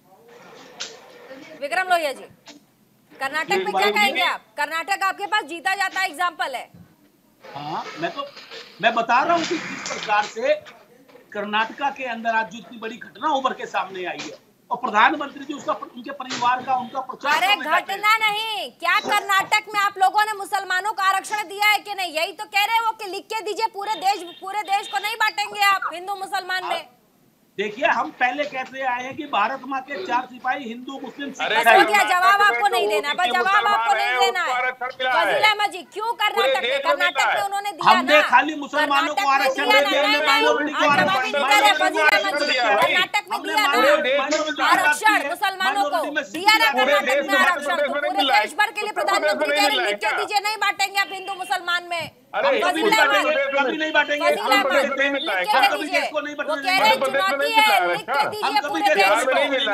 विक्रम लोहिया जी, कर्नाटक में क्या कहेंगे आप? कर्नाटक आपके पास जीता जाता एग्जाम्पल है। हाँ, मैं बता रहा हूँ कि किस प्रकार से कर्नाटका के अंदर आज जो इतनी बड़ी घटना उभर के सामने आई है, और प्रधानमंत्री जी उनके परिवार का, उनका प्रचार। अरे घटना नहीं, क्या कर्नाटक में आप लोगों ने मुसलमानों को आरक्षण दिया है कि नहीं? यही तो कह रहे हैं वो कि लिख के दीजिए, पूरे देश को नहीं बांटेंगे आप हिंदू मुसलमान में। देखिए, हम पहले कहते आए हैं कि भारत माँ के 4 सिपाही हिंदू मुस्लिम। क्या जवाब आपको नहीं देना? बस जवाब आपको नहीं देना है। फजील अहमद जी, क्यों कर्नाटक में उन्होंने दिया ना? हमने खाली मुसलमानों को आरक्षण दिया, कर्नाटक में दिया ना आरक्षण, मुसलमानों को दिया ना कर्नाटक में आरक्षण। पूरे देश भर के लिए प्रधानमंत्री कह रहे लिख के दीजिए, नहीं बांटेंगे आप हिंदू मुसलमान में। कभी नहीं बांटेंगे, वो कह रहे चुनौती है, लिख के दीजिए पूरे देश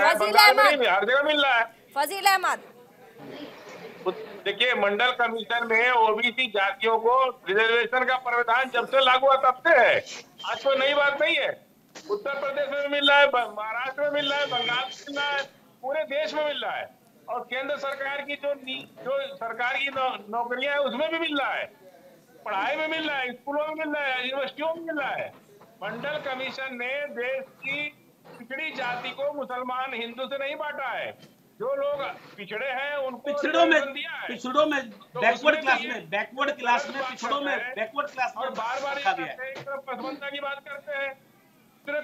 को। फजील अहमद, देखिए, मंडल कमीशन में ओबीसी जातियों को रिजर्वेशन का प्रावधान जब से लागू हुआ तब से है, आज कोई नई बात नहीं है। उत्तर प्रदेश में मिल रहा है, महाराष्ट्र में मिल रहा है, बंगाल में मिल रहा है, पूरे देश में मिल रहा है। और केंद्र सरकार की जो सरकार की नौकरियां है उसमें भी मिल रहा है, पढ़ाई में मिल रहा है, स्कूलों में मिल रहा है, यूनिवर्सिटियों में मिल रहा है। मंडल कमीशन ने देश की पिछड़ी जाति को मुसलमान हिंदू से नहीं बांटा है। जो लोग पिछड़े हैं उनको पिछड़ों में बैकवर्ड क्लास में बार-बार एक तरफ पसमंदा की बात करते हैं, दूसरे तरफ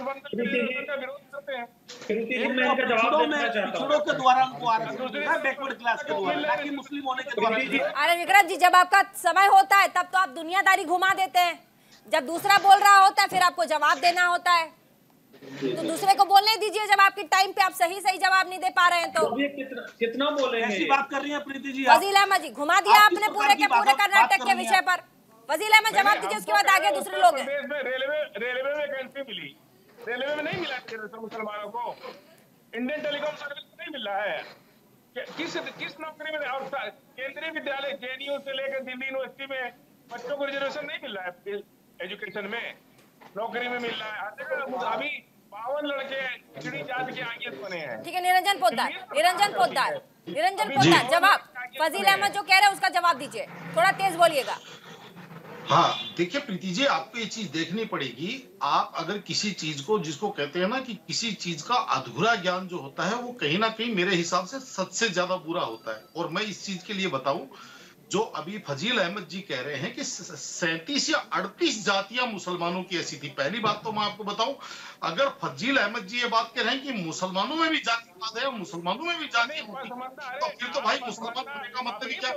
गठबंधन का विरोध करते हैं। पिछड़ों के द्वारा उनको आरक्षण बैकवर्ड क्लास के द्वारा, ना कि मुस्लिम होने के द्वारा। अरे विक्रम जी, जब आपका समय होता है तब तो आप दुनियादारी घुमा देते हैं, जब दूसरा बोल रहा होता है फिर आपको जवाब देना होता है, तो दूसरे को बोलने दीजिए। जब आपके टाइम पे आप सही जवाब नहीं दे पा रहे हैं तो कितना बोलेंगे? ऐसी बात कर रही है प्रीति जी। फजील अहमद जी, घुमा दिया आपने पूरे के पूरे कर्नाटक के विषय पर। फजील अहमद जवाब दीजिए, उसके बाद आगे दूसरे लोग हैं। रेलवे में वैकेंसी मिली, रेलवे में नहीं मिला मुसलमानों को, इंडियन टेलीकॉम सर्विस में नहीं मिल रहा है। किस नौकरी में? और केंद्रीय विद्यालय जेएनयू से लेकर दिल्ली यूनिवर्सिटी में बच्चों को रिजर्वेशन नहीं मिल रहा है, एजुकेशन में नौकरी में मिल रहा है। अभी 52 लड़के पिछड़ी जाति के आईएएस बने हैं। ठीक है, निरंजन पोद्दार जवाब फजील अहमद जो कह रहे हैं उसका जवाब दीजिए, थोड़ा तेज बोलिएगा। हाँ, देखिए प्रीति जी, आपको ये चीज देखनी पड़ेगी। आप अगर किसी चीज को, जिसको कहते हैं ना कि किसी चीज का अधूरा ज्ञान जो होता है, वो कहीं ना कहीं मेरे हिसाब से सच से ज्यादा बुरा होता है। और मैं इस चीज के लिए बताऊं, जो अभी फजील अहमद जी कह रहे हैं कि 37 या 38 जातियां मुसलमानों की ऐसी थी। पहली बात तो मैं आपको बताऊं, अगर फजील अहमद जी ये बात कह रहे हैं कि मुसलमानों में भी जातिवाद है, मुसलमानों में भी जाति होती, तो फिर तो भाई मुसलमान होने का मतलब ही क्या?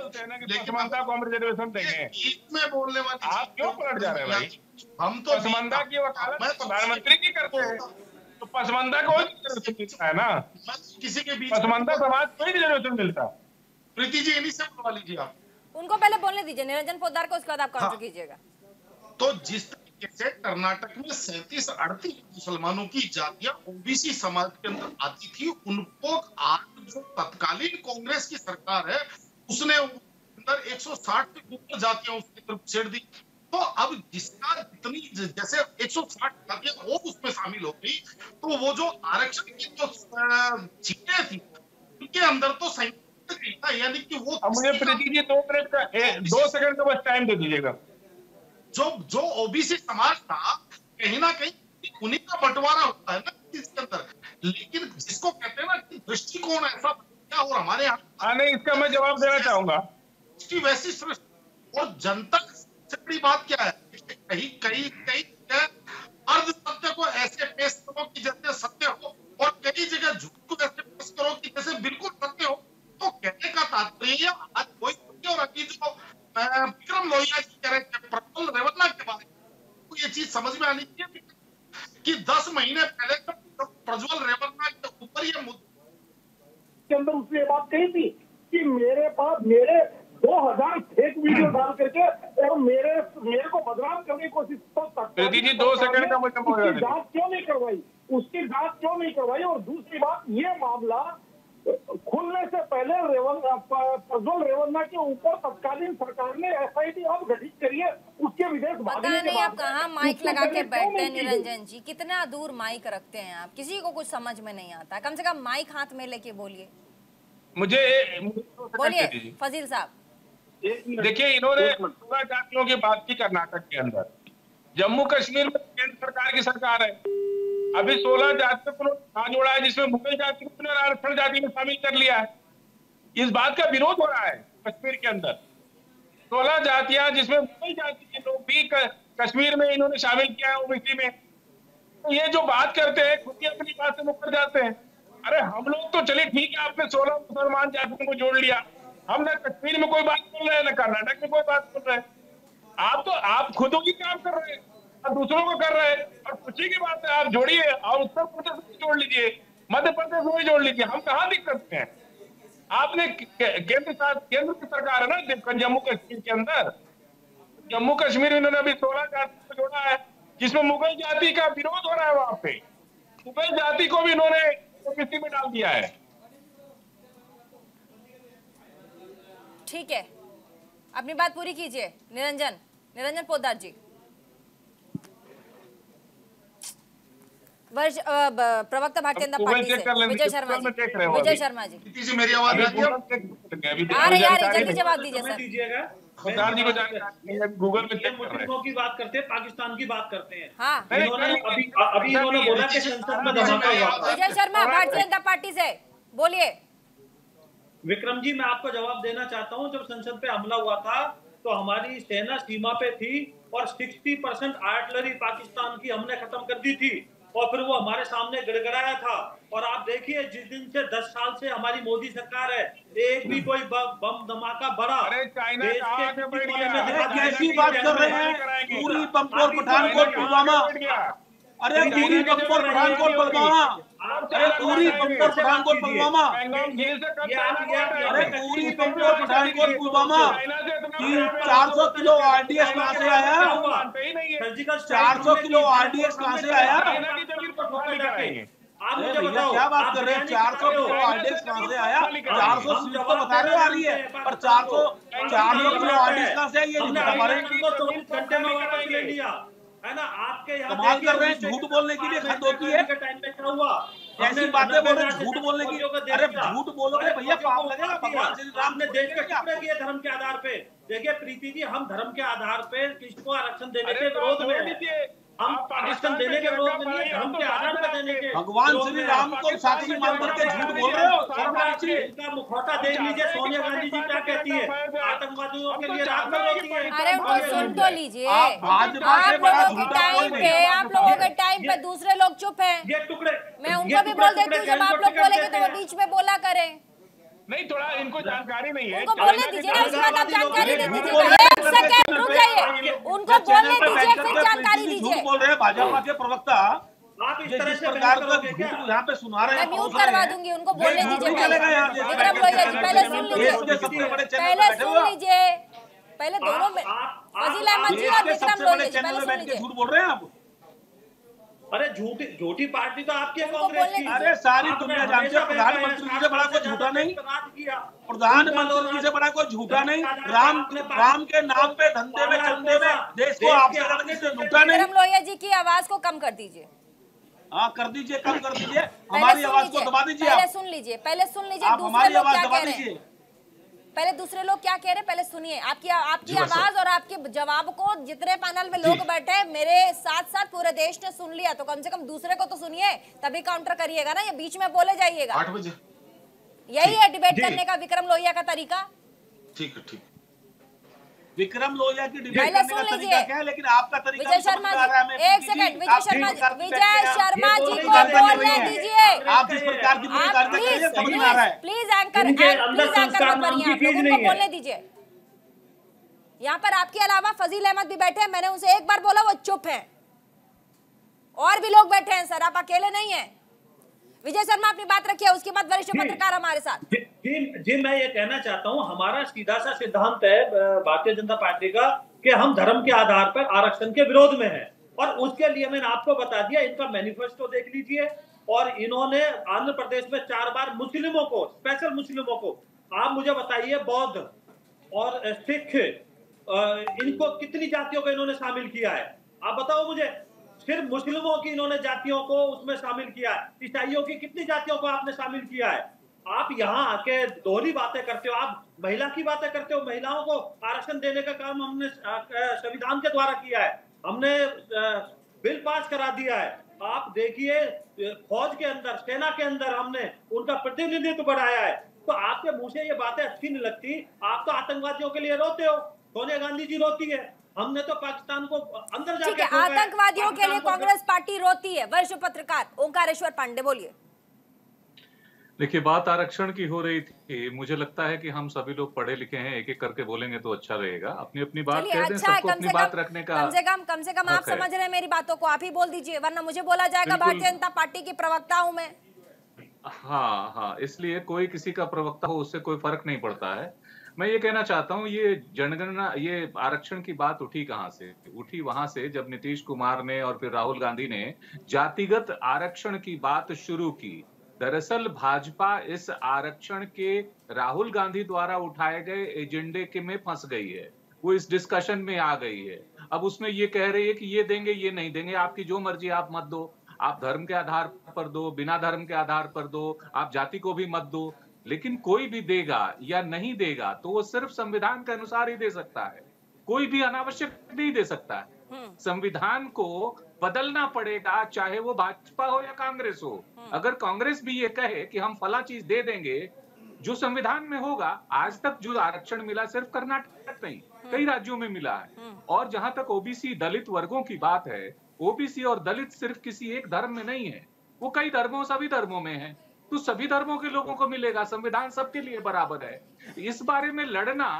लेकिन में बोलने वाली आप क्यों पलट जा रहे हैं भाई? हम तो पसमंदा की वकालत प्रधानमंत्री की करते हैं, तो पसमंदा को मिलता है ना, किसी के बीच पसमंदा समाज को ही रिजर्वेशन मिलता। प्रीति जी इन्हीं से बुलवा लीजिए आप, उनको पहले बोलने दीजिए निरंजन पोद्दार को, उसके बाद आप काउंटर कीजिएगा। तो जिस तरीके से कर्नाटक में 37-38 मुसलमानों की जातियां ओबीसी समाज के अंदर आती थी, उनको आज जो तत्कालीन कांग्रेस की सरकार है उसने अंदर 160 से ऊपर जातियां उसके अंदर छेड़ दी। तो अब जिसका जितनी जैसे 160 जातियां और उसमें शामिल हो गई, तो वो जो आरक्षण की जो चीजें थी उनके अंदर तो संयुक्त, यानी कि वो मुझे प्रीति जी 2 मिनट का 2 सेकंड का बस टाइम दे दीजिएगा। जो ओबीसी समाज था, कहीं ना कहीं उन्हीं का बंटवारा होता है ना इसके अंदर। लेकिन जिसको कहते हैं ना कि दृष्टिकोण ऐसा क्या, और हमारे यहाँ नहीं, इसका मैं जवाब देना चाहूंगा। वैसी सृष्टि और जनता से बड़ी बात क्या है, कहीं अर्ध सत्य को ऐसे पेश करो कि जैसे सत्य हो, और कई जगह झूठ को ऐसे पेश करो कि जैसे बिल्कुल सत्य हो। तो कहने का तात्पर्य आज कोई, और अभी जो विक्रम लोहिया जी कह रहे थे प्रज्वल रेवन्ना के बारे में, तो ये चीज समझ में आनी चाहिए कि 10 महीने पहले प्रज्वल रेवन्ना के ऊपर ये के अंदर उसने बात कही थी कि मेरे पास 2000 फेक वीडियो डाल करके और मेरे को बदनाम करने की कोशिश, प्रीति जी 2 सेकंड का मुझे जांच क्यों नहीं करवाई, उसकी जांच क्यों नहीं करवाई? और दूसरी बात, ये मामला खुलने से पहले प्रज्वल रेवन्ना के ऊपर तत्कालीन सरकार ने एसआईटी अब गठित करी है, उसके विदेश पता नहीं आप कहाँ माइक लगा के बैठते हैं निरंजन जी, कितना दूर माइक रखते हैं आप, किसी को कुछ समझ में नहीं आता। कम से कम माइक हाथ में लेके बोलिए। बोलिए फजील साहब। देखिए, इन्होंने 16 जातियों की बात की कर्नाटक के अंदर, जम्मू कश्मीर में केंद्र सरकार की सरकार है, अभी 16 जातियों को जोड़ा है, जिसमें मुगल जाति को आरक्षण जाति में शामिल कर लिया है। इस बात का विरोध हो रहा है कश्मीर के अंदर। 16 जातियां जिसमें मुगल जाति के लोग भी कश्मीर में इन्होंने शामिल किया है ओबीसी में। तो ये जो बात करते हैं खुद ही अपनी बात से मुकर जाते हैं। अरे हम लोग तो चलिए ठीक है, आपने 16 मुसलमान जातियों को जोड़ लिया, हम ना कश्मीर में कोई बात बोल रहे हैं, ना कर्नाटक में कोई बात बोल रहे हैं। आप खुद ही काम कर रहे हैं और दूसरों को कर रहे हैं, और खुशी की बात है आप जोड़िए, और उत्तर प्रदेश में जोड़ लीजिए, मध्य प्रदेश में जोड़ लीजिए, हम कहाँ दिक्कत हैं? आपने केंद्र की सरकार है ना जम्मू कश्मीर के अंदर, जम्मू कश्मीर में इन्होंने अभी 16 जाति को जोड़ा है, जिसमें मुगल जाति का विरोध हो रहा है। वहां पे मुगल जाति को भी इन्होंने ओबीसी में डाल दिया है। ठीक है, अपनी बात पूरी कीजिए निरंजन पोद्दार जी। प्रवक्ता भारतीय जनता पार्टी से विजय शर्मा जी मेरी आवाज आ रही है, जल्दी जवाब दीजिए सर। सरदार जी को गूगल में मुस्लिमों की बात करते हैं, पाकिस्तान की बात करते हैं। हाँ, अभी इन्होंने बोला कि संसद में धमाका हुआ। विजय शर्मा भारतीय जनता पार्टी से बोलिए। विक्रम जी, मैं आपको जवाब देना चाहता हूं। जब संसद पे हमला हुआ था तो हमारी सेना सीमा पे थी और 60% आर्टिलरी पाकिस्तान की हमने खत्म कर दी थी। और फिर वो हमारे सामने गिड़गिड़ाया था। और आप देखिए जिस दिन से 10 साल से हमारी मोदी सरकार है, एक भी कोई बम धमाका बड़ा अरे चाइना देश कहाँ के आगे बढ़ किसी गया? कोने में दिखा कैसी दीजिए बात कि कर रहे हमें हैं? कराएंगे। पूरी पंपोर पठानकोट पुलवामा, अरे पूरी पंपोर पठानकोट पुलवामा, अरे पूरी पंपोर पठानकोट पुलवामा, अरे पूरी पंपोर पठानकोट पुलवामा 400 किलो आरडीएक्स कहाँ से आया? 400 किलो आरडीएक्स कहाँ से आया? अरे भैया क्या बात कर रहे हैं? 400 किलो आरडीएक्स कहाँ से आया? 400 सीट तो बता रहे आ रही है, पर 400 किलो आरडीएक्स कहाँ से आई है? हमारे 24 घंटे में वापस ले लिया है ना। आपके यहाँ कमाल कर रहे हैं, झूठ बोलने की भी हद होती है। टाइम में क्या हुआ? ऐसी बातें बोल रहे हैं, झूठ बोलने की। अरे झूठ बोलोगे भैया पाप लगेगा। भगवान श्री राम ने देश के टुकड़े किए धर्म के आधार पे। देखिए प्रीति जी, हम धर्म के आधार पे किसी को आरक्षण देने के विरोध में हैं। हम आरक्षण देने के विरोध में नहीं, धर्म के आधार पर देने के। भगवान श्री राम को साक्षी मान करके झूठ बोल रहे हो। इनका मुखौटा देख लीजिए, सोनिया गांधी जी क्या कहती है, आतंकवादियों के लिए रात में रोती है। अरे उनको सुन तो लीजिए। आप भाजपा से बड़ा आप लोगों के टाइम पे, आप लोगों के टाइम पे दूसरे लोग चुप हैं। ये टुकड़े मैं उनको भी बोल देती हूँ, जब आप लोग बोलेंगे तो वो बीच में बोला करें। नहीं, थोड़ा इनको जानकारी नहीं है। उनको बोलने दीजिए ना, उसके बाद आप जानकारी दे दीजिएगा। एक सेकंड रुक जाइए, उनको बोलने दीजिए फिर जानकारी दीजिए। झूठ बोल रहे हैं भाजपा के प्रवक्ता, आप इस तरह जिस से प्रकार का झूठ यहाँ पे सुना रहे मैं हैं। म्यूट करवा दूंगी, उनको बोलने दीजिए। चलेगा यहाँ से। विक्रम लोहिया जी पहले सुन लीजिए, पहले सुन लीजिए, पहले दोनों में फजील अहमद जी और विक्रम लोहिया जी पहले सुन लीजिए। झूठ बोल रहे हैं आप। अरे झूठी पार्टी तो आपकी है उनको कांग्रेस बोलने की। दीजिए। अरे सारी दुनिया जानती है प्रधानमंत्री जी से बड़ा कोई झूठा नहीं, प्रधानमंत्री जी से बड़ा कोई झूठा नहीं। राम के नाम पे धंधे में चंदे में देश को आपसे लड़ने से झूठा नहीं। विक्रम लोहिया जी की आवाज को कम कर दीजिए। हाँ कर दीजिए, कम कर दीजिए, हमारी आवाज को दबा दीजिए। पहले सुन लीजिए, पहले सुन लीजिए आप दूसरे हमारी लोग आवाज क्या दबा कह रहे हैं। दीजिए। पहले दूसरे लोग क्या कह रहे हैं पहले सुनिए। आपकी आवाज और आपके जवाब को जितने पैनल में लोग बैठे हैं मेरे साथ साथ पूरे देश ने सुन लिया, तो कम से कम दूसरे को तो सुनिए, तभी काउंटर करिएगा ना, ये बीच में बोले जाइएगा। 8 बजे यही है डिबेट करने का विक्रम लोहिया का तरीका। ठीक है, ठीक। विक्रम लोहिया की डिबेट पहले करने सुन का लीजिए। तरीका क्या है, लेकिन आपका तरीका विजय शर्मा जी, एक सेकंड, विजय शर्मा जी को बोलने दीजिए। आप जिस प्रकार की पत्रकारिता कर रहे हैं समझ में आ रहा है। प्लीज एंकर मत करिए, आप लोग उनको बोलने दीजिए। यहाँ पर आपके अलावा फजील अहमद भी बैठे हैं, मैंने उनसे एक बार बोला वो चुप हैं, और भी लोग बैठे हैं सर, आप अकेले नहीं हैं। विजय शर्मा अपनी बात रखिए, उसके बाद वरिष्ठ पत्रकार हमारे साथ। जी मैं ये कहना चाहता हूँ, हमारा सीधा सा सिद्धांत है भारतीय जनता पार्टी का कि हम धर्म के आधार पर आरक्षण के विरोध में हैं, और उसके लिए मैंने आपको बता दिया, इनका मैनिफेस्टो देख लीजिए। और इन्होंने आंध्र प्रदेश में 4 बार मुस्लिमों को, स्पेशल मुस्लिमों को, आप मुझे बताइए बौद्ध और सिख, इनको कितनी जातियों को इन्होंने शामिल किया है? आप बताओ मुझे। सिर्फ मुस्लिमों की इन्होंने जातियों को उसमें शामिल किया है, ईसाइयों की कितनी जातियों को आपने शामिल किया है? आप यहाँ आके दोहरी बातें करते हो, आप महिला की बातें करते हो। महिलाओं को आरक्षण देने का काम हमने संविधान के द्वारा किया है, हमने बिल पास करा दिया है। आप देखिए फौज के अंदर, सेना के अंदर हमने उनका प्रतिनिधित्व बढ़ाया है। तो आपके मुंह से ये बातें अच्छी नहीं लगती। आप तो आतंकवादियों के लिए रोते हो, सोनिया गांधी जी रोती है, हमने तो पाकिस्तान को अंदर जाके आतंकवादियों के लिए कांग्रेस पार्टी रोती है। वरिष्ठ पत्रकार ओंकारेश्वर पांडे बोलिए। देखिए बात आरक्षण की हो रही थी, मुझे लगता है कि हम सभी लोग पढ़े लिखे हैं, एक एक करके बोलेंगे तो अच्छा रहेगा। अपनी अपनी बात कह दें, सबको अपनी बात रखने का कम से कम आप समझ रहे हैं मेरी बातों को, आप ही बोल दीजिए, वरना मुझे बोला जाएगा भारतीय जनता पार्टी की प्रवक्ता हूं मैं। हाँ, इसलिए कोई किसी का प्रवक्ता हो उससे कोई फर्क नहीं पड़ता है। मैं ये कहना चाहता हूँ, ये जनगणना, ये आरक्षण की बात उठी कहाँ से? उठी वहां से जब नीतीश कुमार ने और फिर राहुल गांधी ने जातिगत आरक्षण की बात शुरू की। दरअसल भाजपा इस आरक्षण के राहुल गांधी द्वारा उठाए गए एजेंडे के में फंस गई है, वो इस डिस्कशन में आ गई है। अब उसमें ये कह रही है कि ये देंगे, ये नहीं देंगे, आपकी जो मर्जी आप मत दो, आप धर्म के आधार पर दो, बिना धर्म के आधार पर दो, आप जाति को भी मत दो, लेकिन कोई भी देगा या नहीं देगा तो वो सिर्फ संविधान के अनुसार ही दे सकता है, कोई भी अनावश्यक नहीं दे सकता है। संविधान को बदलना पड़ेगा, चाहे वो भाजपा हो या कांग्रेस हो। अगर कांग्रेस भी ये कहे कि हम फला चीज दे देंगे, जो संविधान में होगा। आज तक जो आरक्षण मिला सिर्फ कर्नाटक नहीं, कई राज्यों में मिला है। और जहां तक ओबीसी दलित वर्गों की बात है, ओबीसी और दलित सिर्फ किसी एक धर्म में नहीं है, वो कई धर्मों सभी धर्मों में है, तो सभी धर्मों के लोगों को मिलेगा। संविधान सबके लिए बराबर है। इस बारे में लड़ना,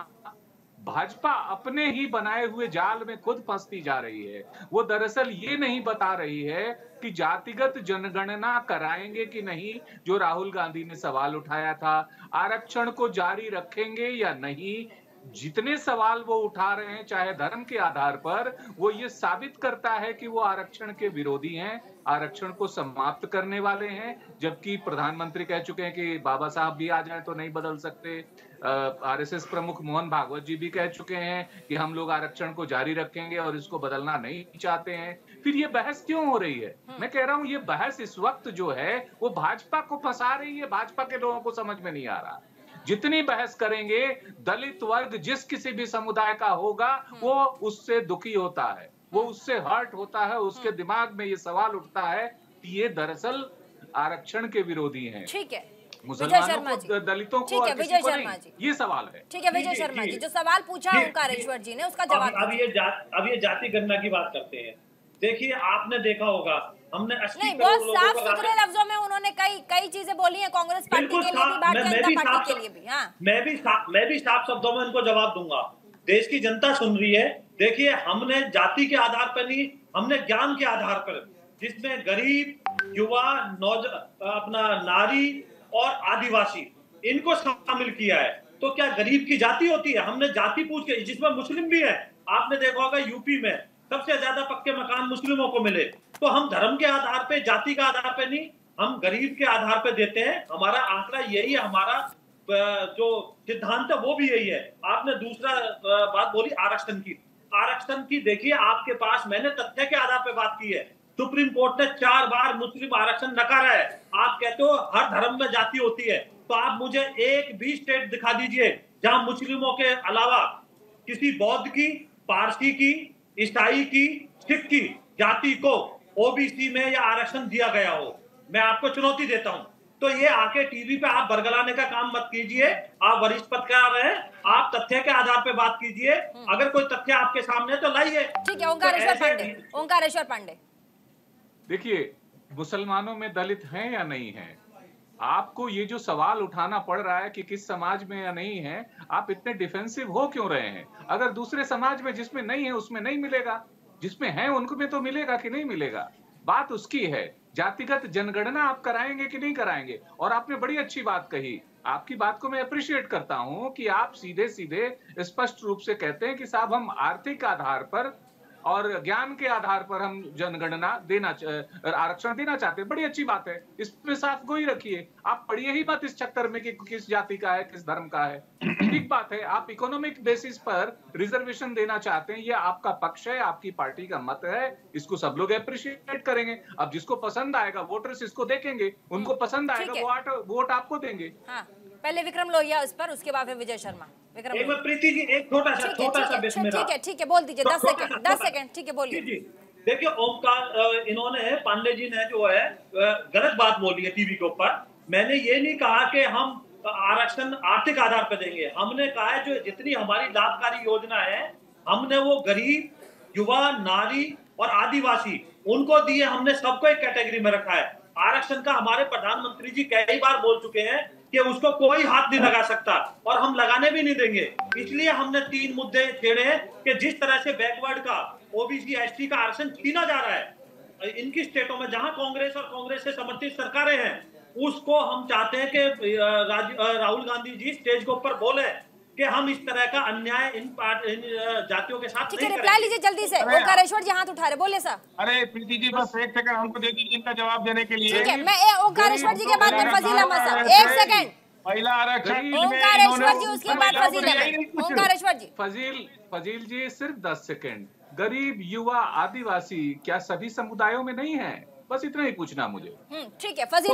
भाजपा अपने ही बनाए हुए जाल में खुद फंसती जा रही है। वो दरअसल ये नहीं बता रही है कि जातिगत जनगणना कराएंगे कि नहीं, जो राहुल गांधी ने सवाल उठाया था, आरक्षण को जारी रखेंगे या नहीं। जितने सवाल वो उठा रहे हैं चाहे धर्म के आधार पर, वो ये साबित करता है कि वो आरक्षण के विरोधी हैं, आरक्षण को समाप्त करने वाले हैं। जबकि प्रधानमंत्री कह चुके हैं कि बाबा साहब भी आ जाएं तो नहीं बदल सकते। आरएसएस प्रमुख मोहन भागवत जी भी कह चुके हैं कि हम लोग आरक्षण को जारी रखेंगे और इसको बदलना नहीं चाहते हैं। फिर ये बहस क्यों हो रही है? मैं कह रहा हूं ये बहस इस वक्त जो है वो भाजपा को फंसा रही है। भाजपा के लोगों को समझ में नहीं आ रहा। जितनी बहस करेंगे, दलित वर्ग जिस किसी भी समुदाय का होगा वो उससे दुखी होता है, वो उससे हर्ट होता है, उसके दिमाग में ये सवाल उठता है कि ये दरअसल आरक्षण के विरोधी हैं। ठीक है, मुसलमानों को, दलितों को, और किसी को नहीं, ये सवाल है। ठीक है विजय शर्मा जी, जो सवाल पूछा ओंकारेश्वर जी ने उसका जवाब। अब ये जाति गणना की बात करते हैं। देखिए, आपने देखा होगा, हमने नहीं, बहुत साफ सुथरे लफ्जों में उन्होंने कई चीजें बोली हैं, कांग्रेस पार्टी के लिए भी, भारतीय जनता पार्टी के लिए भी। हाँ, मैं भी साफ शब्दों में इनको जवाब दूंगा। देश की जनता सुन रही है। देखिए, हमने जाति के आधार पर नहीं, हमने ज्ञान के आधार पर, जिसमें गरीब, युवा, अपना नारी और आदिवासी, इनको शामिल किया है। तो क्या गरीब की जाति होती है? हमने जाति पूछ के, जिसमें मुस्लिम भी है। आपने देखा होगा यूपी में सबसे ज्यादा पक्के मकान मुस्लिमों को मिले। तो हम धर्म के आधार पे, जाति के आधार पे नहीं, हम गरीब के आधार पे देते हैं। हमारा आंकड़ा यही है, हमारा जो सिद्धांत है वो भी यही है। आपने दूसरा बात बोली आरक्षण की। देखिए, आपके पास, मैंने तथ्य के आधार पे बात की है। सुप्रीम कोर्ट ने 4 बार मुस्लिम आरक्षण नकारा है। आप कहते हो हर धर्म में जाति होती है, तो आप मुझे एक भी स्टेट दिखा दीजिए जहां मुस्लिमों के अलावा किसी बौद्ध की, पारसी की, ईसाई की, सिख की जाति को ओबीसी में या आरक्षण दिया गया हो। मैं आपको चुनौती देता हूं। तो ये आके टीवी पे आप बरगलाने का काम मत कीजिए। आप वरिष्ठ पत्रकार हैं, आप तथ्य के आधार पे बात कीजिए। अगर कोई तथ्य आपके सामने तो लाइए। ठीक है, ओंकारेश्वर पांडे। देखिए, मुसलमानों में दलित हैं या नहीं है, आपको ये जो सवाल उठाना पड़ रहा है कि किस समाज में या नहीं है, आप इतने डिफेंसिव हो क्यों रहे हैं? अगर दूसरे समाज में जिसमें नहीं है उसमें नहीं मिलेगा, जिसमें है उनको में तो मिलेगा कि नहीं मिलेगा। बात उसकी है। जातिगत जनगणना आप कराएंगे कि नहीं कराएंगे? और आपने बड़ी अच्छी बात कही, आपकी बात को मैं अप्रिशिएट करता हूं कि आप सीधे सीधे स्पष्ट रूप से कहते हैं कि साहब हम आर्थिक आधार पर और ज्ञान के आधार पर हम जनगणना आरक्षण देना चाहते हैं। बड़ी अच्छी बात है, इसमें साफ गोई रखिए। आप पढ़िए ही मत इस चक्कर में कि किस जाति का है, किस धर्म का है। ठीक बात है, आप इकोनॉमिक बेसिस पर रिजर्वेशन देना चाहते हैं, ये आपका पक्ष है, आपकी पार्टी का मत है, इसको सब लोग अप्रिशिएट करेंगे। अब जिसको पसंद आएगा वोटर्स इसको देखेंगे, उनको पसंद आएगा वोट आपको देंगे। हाँ, पहले विक्रम लोहिया उस पर, उसके बाद फिर विजय शर्मा। प्रीति जी, एक छोटा सा ठीक है, बोल दीजिए। 10 सेकंड। ठीक है, बोलिए। देखिए, ओमकार, इन्होंने, पांडे जी ने जो है गलत बात बोली है टीवी के ऊपर। मैंने ये नहीं कहा कि हम आरक्षण आर्थिक आधार पर देंगे। हमने कहा है जो जितनी हमारी लाभकारी योजना है, हमने वो गरीब, युवा, नारी और आदिवासी उनको दिए। हमने सबको एक कैटेगरी में रखा है। आरक्षण का हमारे प्रधानमंत्री जी कई बार बोल चुके हैं कि उसको कोई हाथ नहीं लगा सकता और हम लगाने भी नहीं देंगे। इसलिए हमने 3 मुद्दे छेड़े हैं कि जिस तरह से बैकवर्ड का, ओबीसी, एसटी का आरक्षण छीना जा रहा है इनकी स्टेटों में जहां कांग्रेस और कांग्रेस से समर्थित सरकारें हैं, उसको हम चाहते हैं कि राहुल गांधी जी स्टेज के ऊपर बोले कि हम इस तरह का अन्याय इन जातियों के साथ नहीं करेंगे। रिप्लाई लीजिए जल्दी से। ओंकारेश्वर जी हाथ उठा रहे, बोले सर। अरे प्रीति जी, बस 1 सेकंड हमको दे दीजिए इनका जवाब देने के लिए। ठीक है, मैं ओंकारेश्वर जी के बाद में फजील अहमद सर। 1 सेकंड। महिला आरक्षण, ओंकारेश्वर जी, उसके बाद फजील अहमद। ओंकारेश्वर जी। फजील जी, सिर्फ 10 सेकंड। गरीब, युवा, आदिवासी क्या सभी समुदायों में नहीं है? बस इतना ही पूछना मुझे। ठीक है, फजील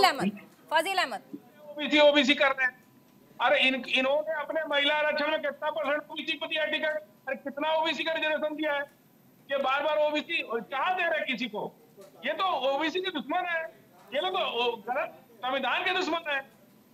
अहमद। ओबीसी कर रहे हैं। अरे इन्होंने अपने महिला आरक्षण में कितना % ओबीसी को दिया टिकट? अरे कितना ओबीसी का रिजर्वेशन दिया है? ये बार ओबीसी कहाँ दे रहे किसी को? ये तो ओबीसी के दुश्मन है। ये लोग तो गलत संविधान के दुश्मन है।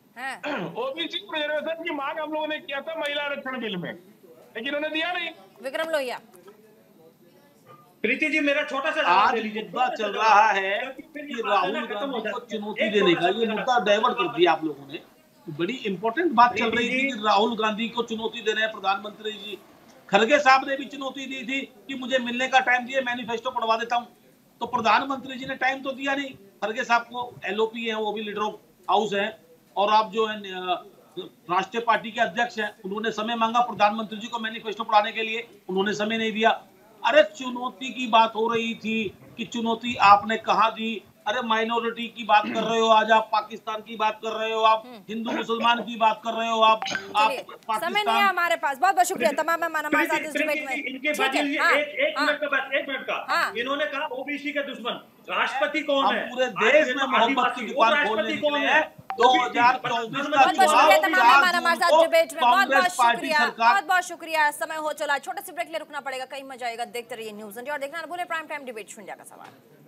ओबीसी को रिजर्वेशन की मांग हम लोगों ने किया था महिला आरक्षण बिल में, लेकिन उन्होंने दिया नहीं। विक्रम लोहिया। प्रीति जी मेरा छोटा सा आज मुद्दा चल रहा है कि राहुल गांधी को चुनौती देने का, ये मुद्दा डाइवर्ट कर दिया आप लोगों ने। बड़ी इंपॉर्टेंट बात चल रही थी कि राहुल गांधी को चुनौती दे रहे हैं प्रधानमंत्री जी। खड़गे साहब ने भी चुनौती दी थी कि मुझे मिलने का टाइम दिए, मैनिफेस्टो पढ़वा देता हूं। तो प्रधानमंत्री जी ने टाइम तो दिया नहीं। खड़गे साहब को एलओपी है, वो भी लीडर ऑफ हाउस है, और आप जो है राष्ट्रीय पार्टी के अध्यक्ष हैं, उन्होंने समय मांगा प्रधानमंत्री जी को मैनिफेस्टो पढ़ाने के लिए, उन्होंने समय नहीं दिया। अरे चुनौती की बात हो रही थी कि चुनौती आपने कहा दी। अरे माइनॉरिटी की बात कर रहे हो, आज आप पाकिस्तान की बात कर रहे हो, आप हिंदू मुसलमान की बात कर रहे हो, आप समय नहीं है हमारे पास। बहुत बहुत शुक्रिया तमाम मेहमान हमारे साथ इस डिबेट में। एक मिनट का इन्होंने कहा ओबीसी के दुश्मन, राष्ट्रपति कौन है? पूरे देश में मोहब्बत की दुकान खोलने के लिए 2024 का बहुत शुक्रिया तमाम मेहमान हमारे साथ डिबेट में। बहुत बहुत पार्टी शुक्रिया, सरकार। बहुत बहुत शुक्रिया। समय हो चला, छोटे से ब्रेक ले रुकना पड़ेगा। कहीं मजा आएगा, देखते रहिए न्यूज़ इंडिया और देखना न भूलें प्राइम टाइम डिबेट इंडिया का सवाल।